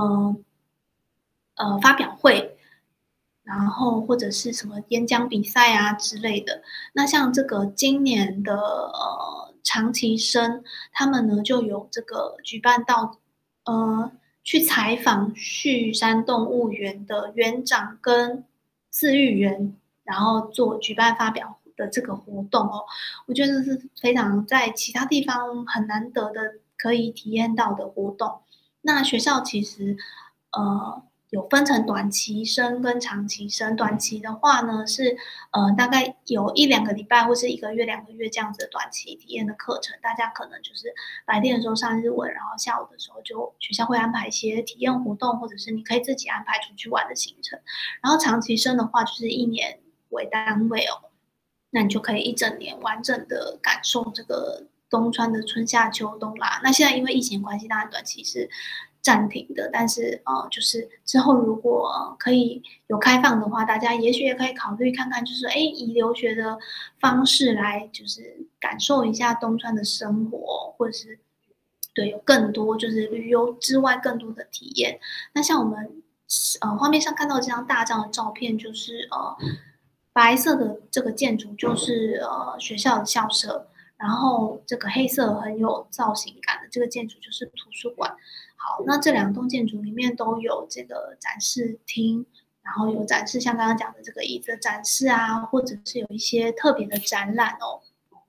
发表会，然后或者是什么演讲比赛啊之类的。那像这个今年的长期生，他们呢就有这个举办到去采访旭山动物园的园长跟饲育员，然后举办发表的这个活动哦，我觉得是非常在其他地方很难得的可以体验到的活动。那学校其实有分成短期生跟长期生。短期的话呢是大概有1-2个礼拜或是1个月、2个月这样子的短期体验的课程，大家可能就是白天的时候上日文，然后下午的时候就学校会安排一些体验活动，或者是你可以自己安排出去玩的行程。然后长期生的话就是1年为单位哦，那你就可以1整年完整的感受这个东川的春夏秋冬啦。那现在因为疫情关系，当然短期是暂停的，但是就是之后如果可以有开放的话，大家也许也可以考虑看看，就是以留学的方式来就是感受一下东川的生活，或者是对有更多就是旅游之外更多的体验。那像我们画面上看到这张大张的照片，就是白色的这个建筑就是学校的校舍，然后这个黑色很有造型感的这个建筑就是图书馆。好，那这2栋建筑里面都有这个展示厅，然后有展示像刚刚讲的这个椅子的展示啊，或者是有一些特别的展览哦。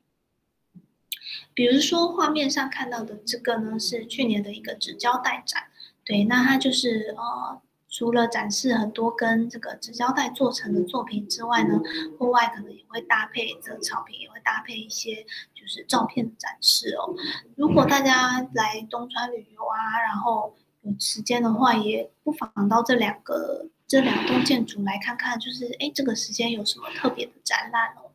比如说画面上看到的这个呢，是去年的一个纸胶带展。对，那它就是除了展示很多跟这个纸胶带做成的作品之外呢，户外可能也会搭配这个草坪，也会搭配一些就是照片的展示哦。如果大家来东川旅游啊，然后有时间的话，也不妨到这2栋建筑来看看，就是这个时间有什么特别的展览哦。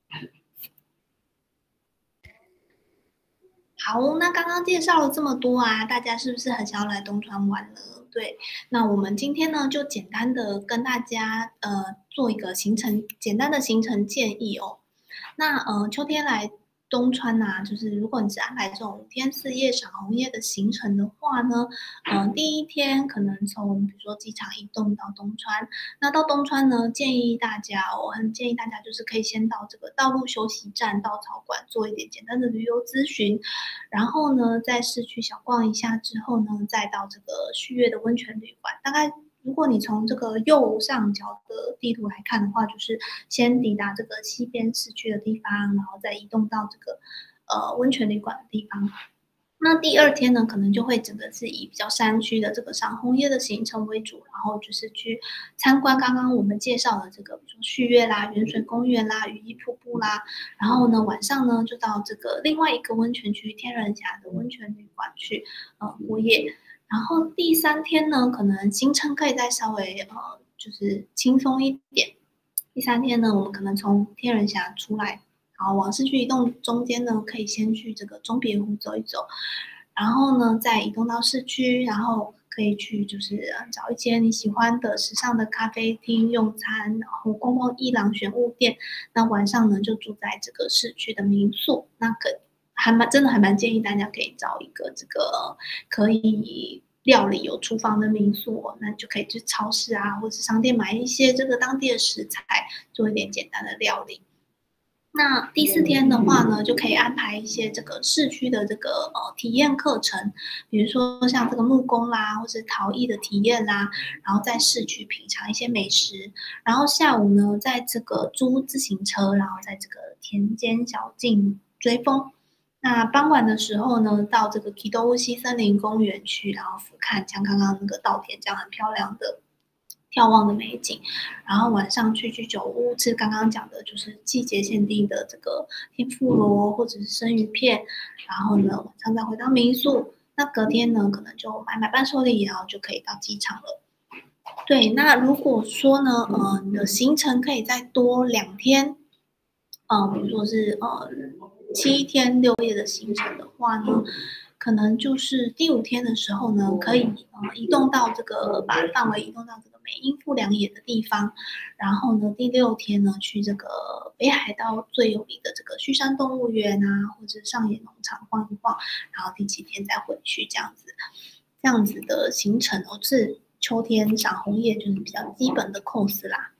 好，那刚刚介绍了这么多啊，大家是不是很想要来东川玩呢？对，那我们今天呢就简单的跟大家做一个简单的行程建议哦。那秋天来东川啊，就是如果你是安排这种5天4夜赏红叶的行程的话呢，第一天可能从比如说机场移动到东川。那到东川呢，我很建议大家就是可以先到这个道路休息站稻草馆做一点简单的旅游咨询，然后呢在市区小逛一下之后呢，再到这个旭月的温泉旅馆。大概如果你从这个右上角的地图来看的话，就是先抵达这个西边市区的地方，然后再移动到这个温泉旅馆的地方。 那第二天呢，可能就会整个是以比较山区的这个赏红叶的行程为主，然后就是去参观刚刚我们介绍的这个，比如说旭月啦、原水公园啦、羽衣瀑布啦，然后呢晚上呢就到这个另外一个温泉区天人峡的温泉旅馆去过夜，然后第三天呢，可能行程可以再稍微就是轻松一点。第三天呢，我们可能从天人峡出来。然后往市区移动中间呢，可以先去这个中别湖走一走，然后呢再移动到市区，然后可以去就是找一间你喜欢的时尚的咖啡厅用餐，然后逛逛艺廊选物店。那晚上呢就住在这个市区的民宿，那真的还蛮建议大家可以找一个这个可以料理有厨房的民宿那就可以去超市啊或者是商店买一些这个当地的食材，做一点简单的料理。那第四天的话呢，就可以安排一些这个市区的这个体验课程，比如说像这个木工啦，或是陶艺的体验啦，然后在市区品尝一些美食，然后下午呢，在这个租自行车，然后在这个田间小径追风。那傍晚的时候呢，到这个 Kido 乌溪森林公园去，然后俯瞰像刚刚那个稻田这样很漂亮的眺望的美景，然后晚上去居酒屋吃刚刚讲的就是季节限定的这个天妇罗或者是生鱼片，然后呢晚上再回到民宿，那隔天呢可能就买伴手礼，然后就可以到机场了。对，那如果说呢你的行程可以再多2天，比如说是7天6夜的行程的话呢，可能就是第5天的时候呢，可以移动到这个把范围移动到这个美瑛富良野的地方，然后呢第6天呢去这个北海道最有名的这个旭山动物园啊，或者上野农场晃一晃，然后第7天再回去这样子的行程是秋天赏红叶就是比较基本的 course 啦。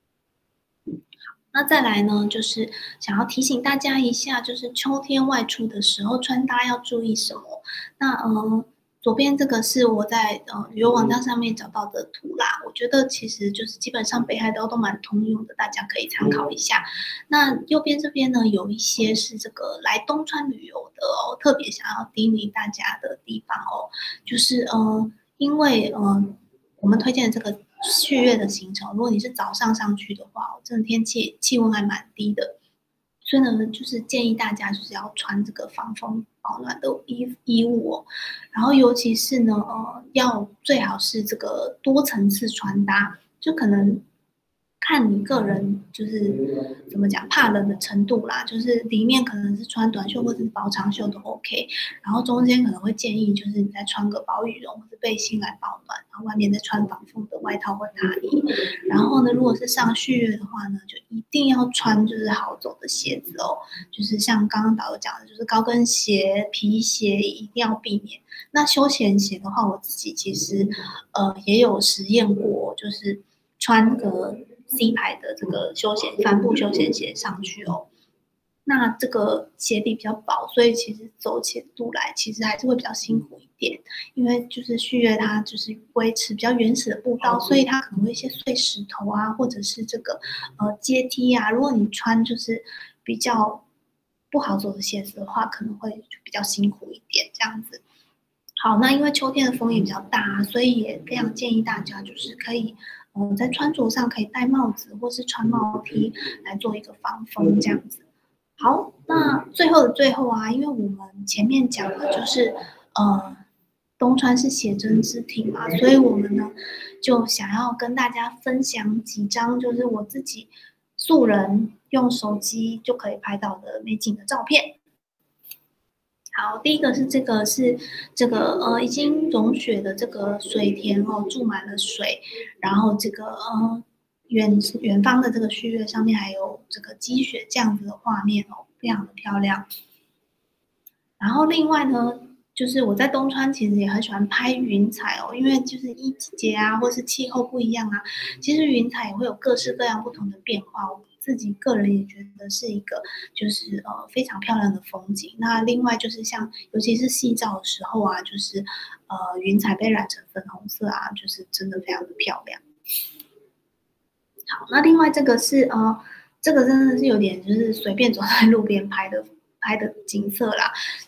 那再来呢，就是想要提醒大家一下，就是秋天外出的时候穿搭要注意什么。那左边这个是我在旅游网站上面找到的图啦，我觉得其实就是基本上北海道都蛮通用的，大家可以参考一下。那右边这边呢，有一些是这个来东川旅游的特别想要叮咛大家的地方就是因为我们推荐的这个旭月的行程，如果你是早上上去的话，真的天气温还蛮低的，所以呢，就是建议大家就是要穿这个防风保暖的衣物然后尤其是呢，要最好是这个多层次穿搭，就可能看你个人就是怎么讲怕冷的程度啦，就是里面可能是穿短袖或者是薄长袖都 OK， 然后中间可能会建议就是你再穿个薄羽绒或者背心来保暖，然后外面再穿防风的外套或大衣。然后呢，如果是上旭月的话呢，就一定要穿就是好走的鞋子就是像刚刚导游讲的，就是高跟鞋、皮鞋一定要避免。那休闲鞋的话，我自己其实也有实验过，就是穿个C 牌的这个帆布休闲鞋上去那这个鞋底比较薄，所以其实走起路来其实还是会比较辛苦一点，因为就是旭月它就是维持比较原始的步道，所以它可能会一些碎石头啊，或者是这个阶梯啊，如果你穿就是比较不好走的鞋子的话，可能会比较辛苦一点这样子。好，那因为秋天的风也比较大，所以也非常建议大家就是可以在穿着上可以戴帽子或是穿帽 T 来做一个防风这样子。好，那最后的最后啊，因为我们前面讲的就是东川是写真之庭嘛，所以我们呢就想要跟大家分享几张就是我自己素人用手机就可以拍到的美景的照片。好，第一个是这个已经融雪的这个水田注满了水，然后这个远方的这个旭月上面还有这个积雪这样子的画面非常的漂亮。然后另外呢，就是我在东川其实也很喜欢拍云彩因为就是季节啊，或是气候不一样啊，其实云彩也会有各式各样不同的变化。我自己个人也觉得是一个就是非常漂亮的风景。那另外就是像尤其是夕照的时候啊，就是云彩被染成粉红色啊，就是真的非常的漂亮。好，那另外这个是这个真的是有点就是随便走在路边拍的景色啦。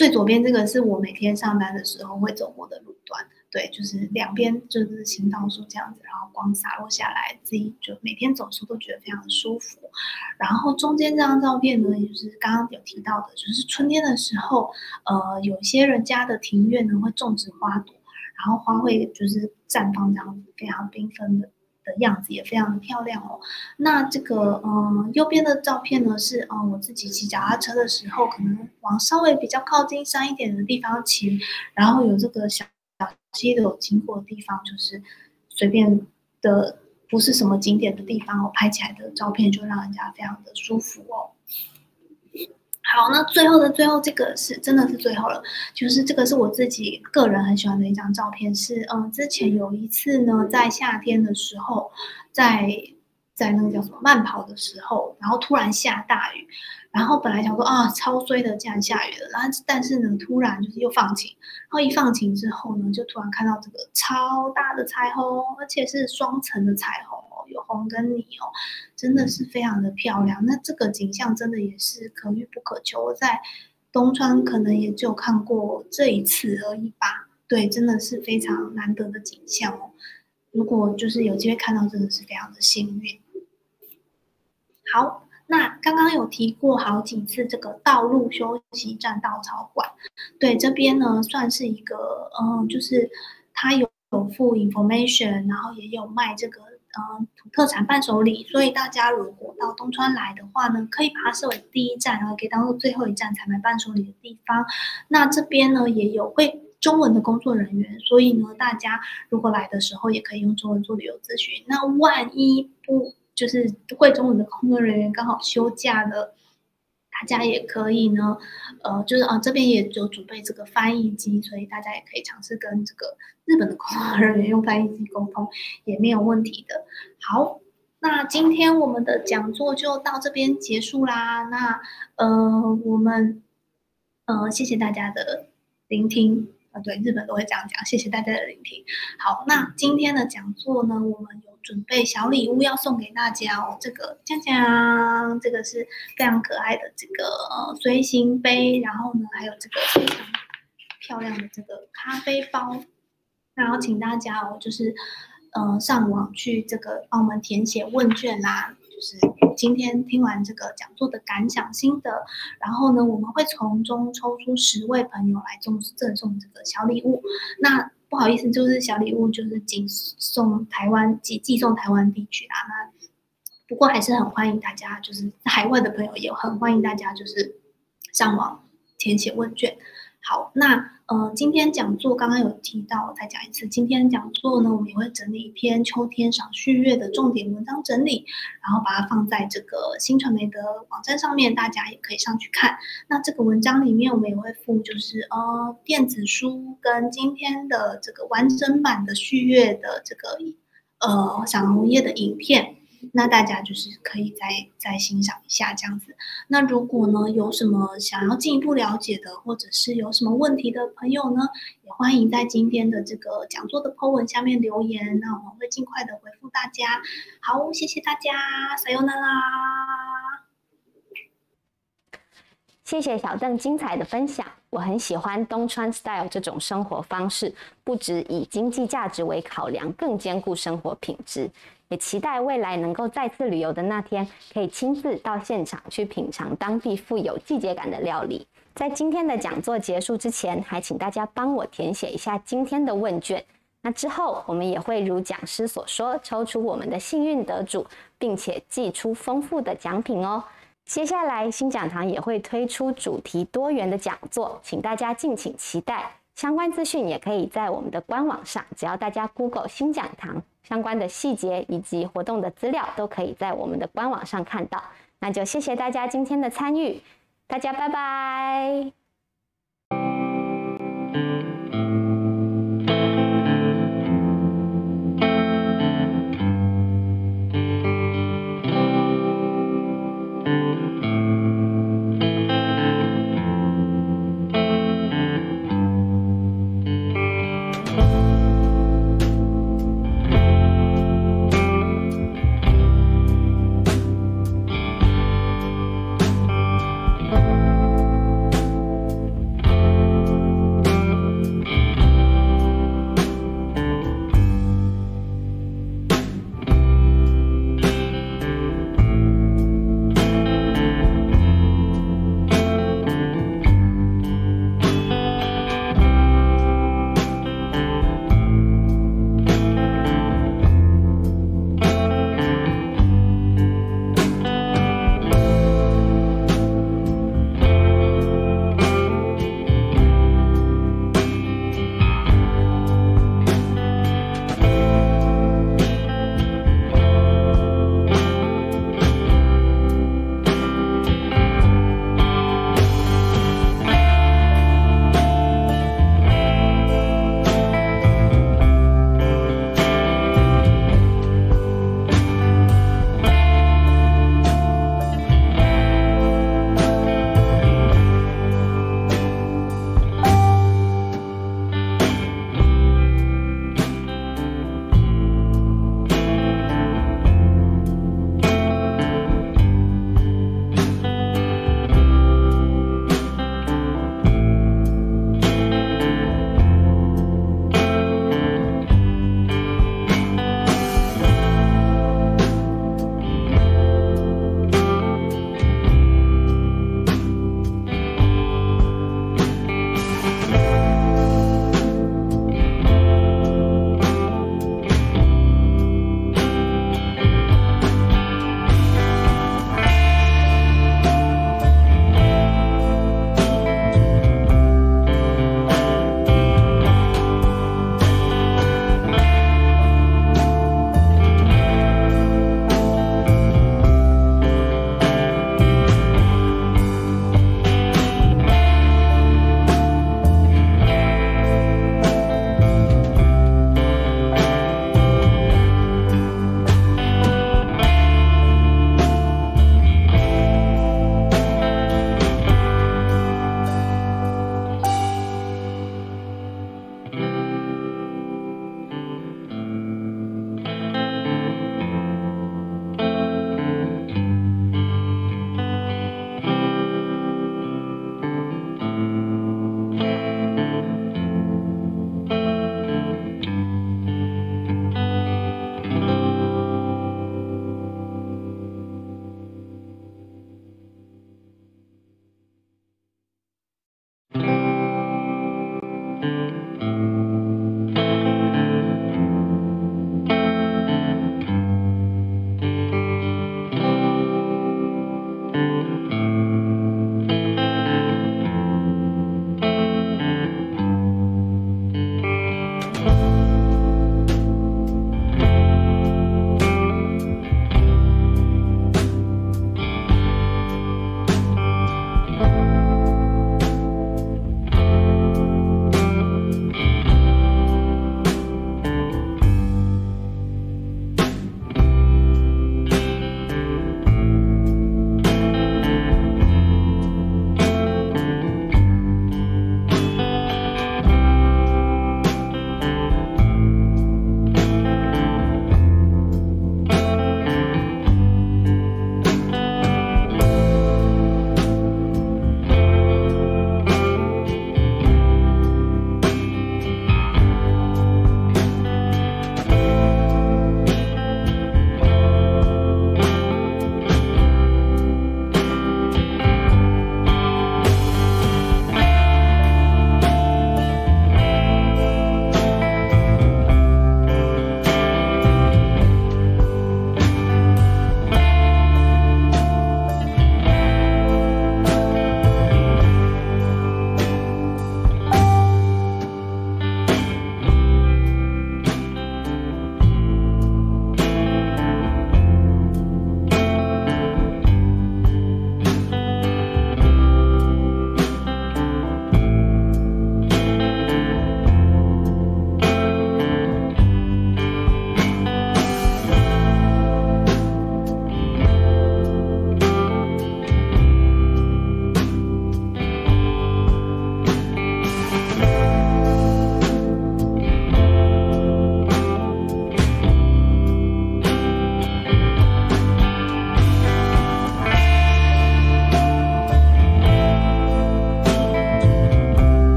最左边这个是我每天上班的时候会走过的路段，对，就是两边就是行道树这样子，然后光洒落下来，自己就每天走的时候都觉得非常的舒服。然后中间这张照片呢，也就是刚刚有提到的，就是春天的时候，有一些人家的庭院呢会种植花朵，然后花会就是绽放这样子非常缤纷的样子，也非常的漂亮哦。那这个右边的照片呢是我自己骑脚踏车的时候，可能往稍微比较靠近山一点的地方骑，然后有这个小溪的有经过的地方，就是随便的不是什么景点的地方拍起来的照片就让人家非常的舒服哦。好，那最后这个是真的是最后了，就是这个是我自己个人很喜欢的一张照片，是之前有一次呢，在夏天的时候，在那个叫什么慢跑的时候，然后突然下大雨，然后本来想说啊超衰的，竟然下雨了，然后但是呢突然就是又放晴，然后一放晴之后呢，就突然看到这个超大的彩虹，而且是双层的彩虹哦，有红跟霓哦，真的是非常的漂亮。那这个景象真的也是可遇不可求，我在东川可能也只有看过这一次而已吧。对，真的是非常难得的景象哦。如果就是有机会看到，真的是非常的幸运。好，那刚刚有提过好几次这个道路休息站稻草馆，对，这边呢算是一个就是它有附 information， 然后也有卖这个土特产伴手礼，所以大家如果到东川来的话呢，可以把它设为第一站，然后可以当做最后一站才买伴手礼的地方。那这边呢也有会中文的工作人员，所以呢大家如果来的时候也可以用中文做旅游咨询。那万一不就是会中文的工作人员刚好休假了，大家也可以呢，就是这边也有准备这个翻译机，所以大家也可以尝试跟这个日本的工作人员用翻译机沟通，也没有问题的。好，那今天我们的讲座就到这边结束啦。那我们谢谢大家的聆听。对，日本都会这样讲，谢谢大家的聆听。好，那今天的讲座呢，我们有准备小礼物要送给大家哦。这个这个是非常可爱的这个随行杯，然后呢还有这个非常漂亮的这个咖啡包，然后请大家哦，就是上网去这个帮我们填写问卷啦。就是今天听完这个讲座的感想心得，然后呢，我们会从中抽出10位朋友来赠送这个小礼物。那不好意思，就是小礼物就是仅送台湾寄送台湾地区啦。那不过还是很欢迎大家，就是海外的朋友也很欢迎大家就是上网填写问卷。好，那今天讲座刚刚有提到，我再讲一次。今天讲座呢，我们也会整理一篇秋天赏旭月的重点文章整理，然后把它放在这个新传媒的网站上面，大家也可以上去看。那这个文章里面，我们也会附就是电子书跟今天的这个完整版的旭月的这个赏红叶的影片。那大家就是可以再欣赏一下这样子。那如果呢有什么想要进一步了解的，或者是有什么问题的朋友呢，也欢迎在今天的这个讲座的 po 文下面留言，那我们会尽快的回复大家。好，谢谢大家，さようなら。 谢谢小邓精彩的分享，我很喜欢东川 style 这种生活方式，不只以经济价值为考量，更兼顾生活品质。也期待未来能够再次旅游的那天，可以亲自到现场去品尝当地富有季节感的料理。在今天的讲座结束之前，还请大家帮我填写一下今天的问卷。那之后我们也会如讲师所说，抽出我们的幸运得主，并且寄出丰富的奖品哦。接下来新讲堂也会推出主题多元的讲座，请大家敬请期待。相关资讯也可以在我们的官网上，只要大家 Google 新讲堂，相关的细节以及活动的资料都可以在我们的官网上看到。那就谢谢大家今天的参与，大家拜拜。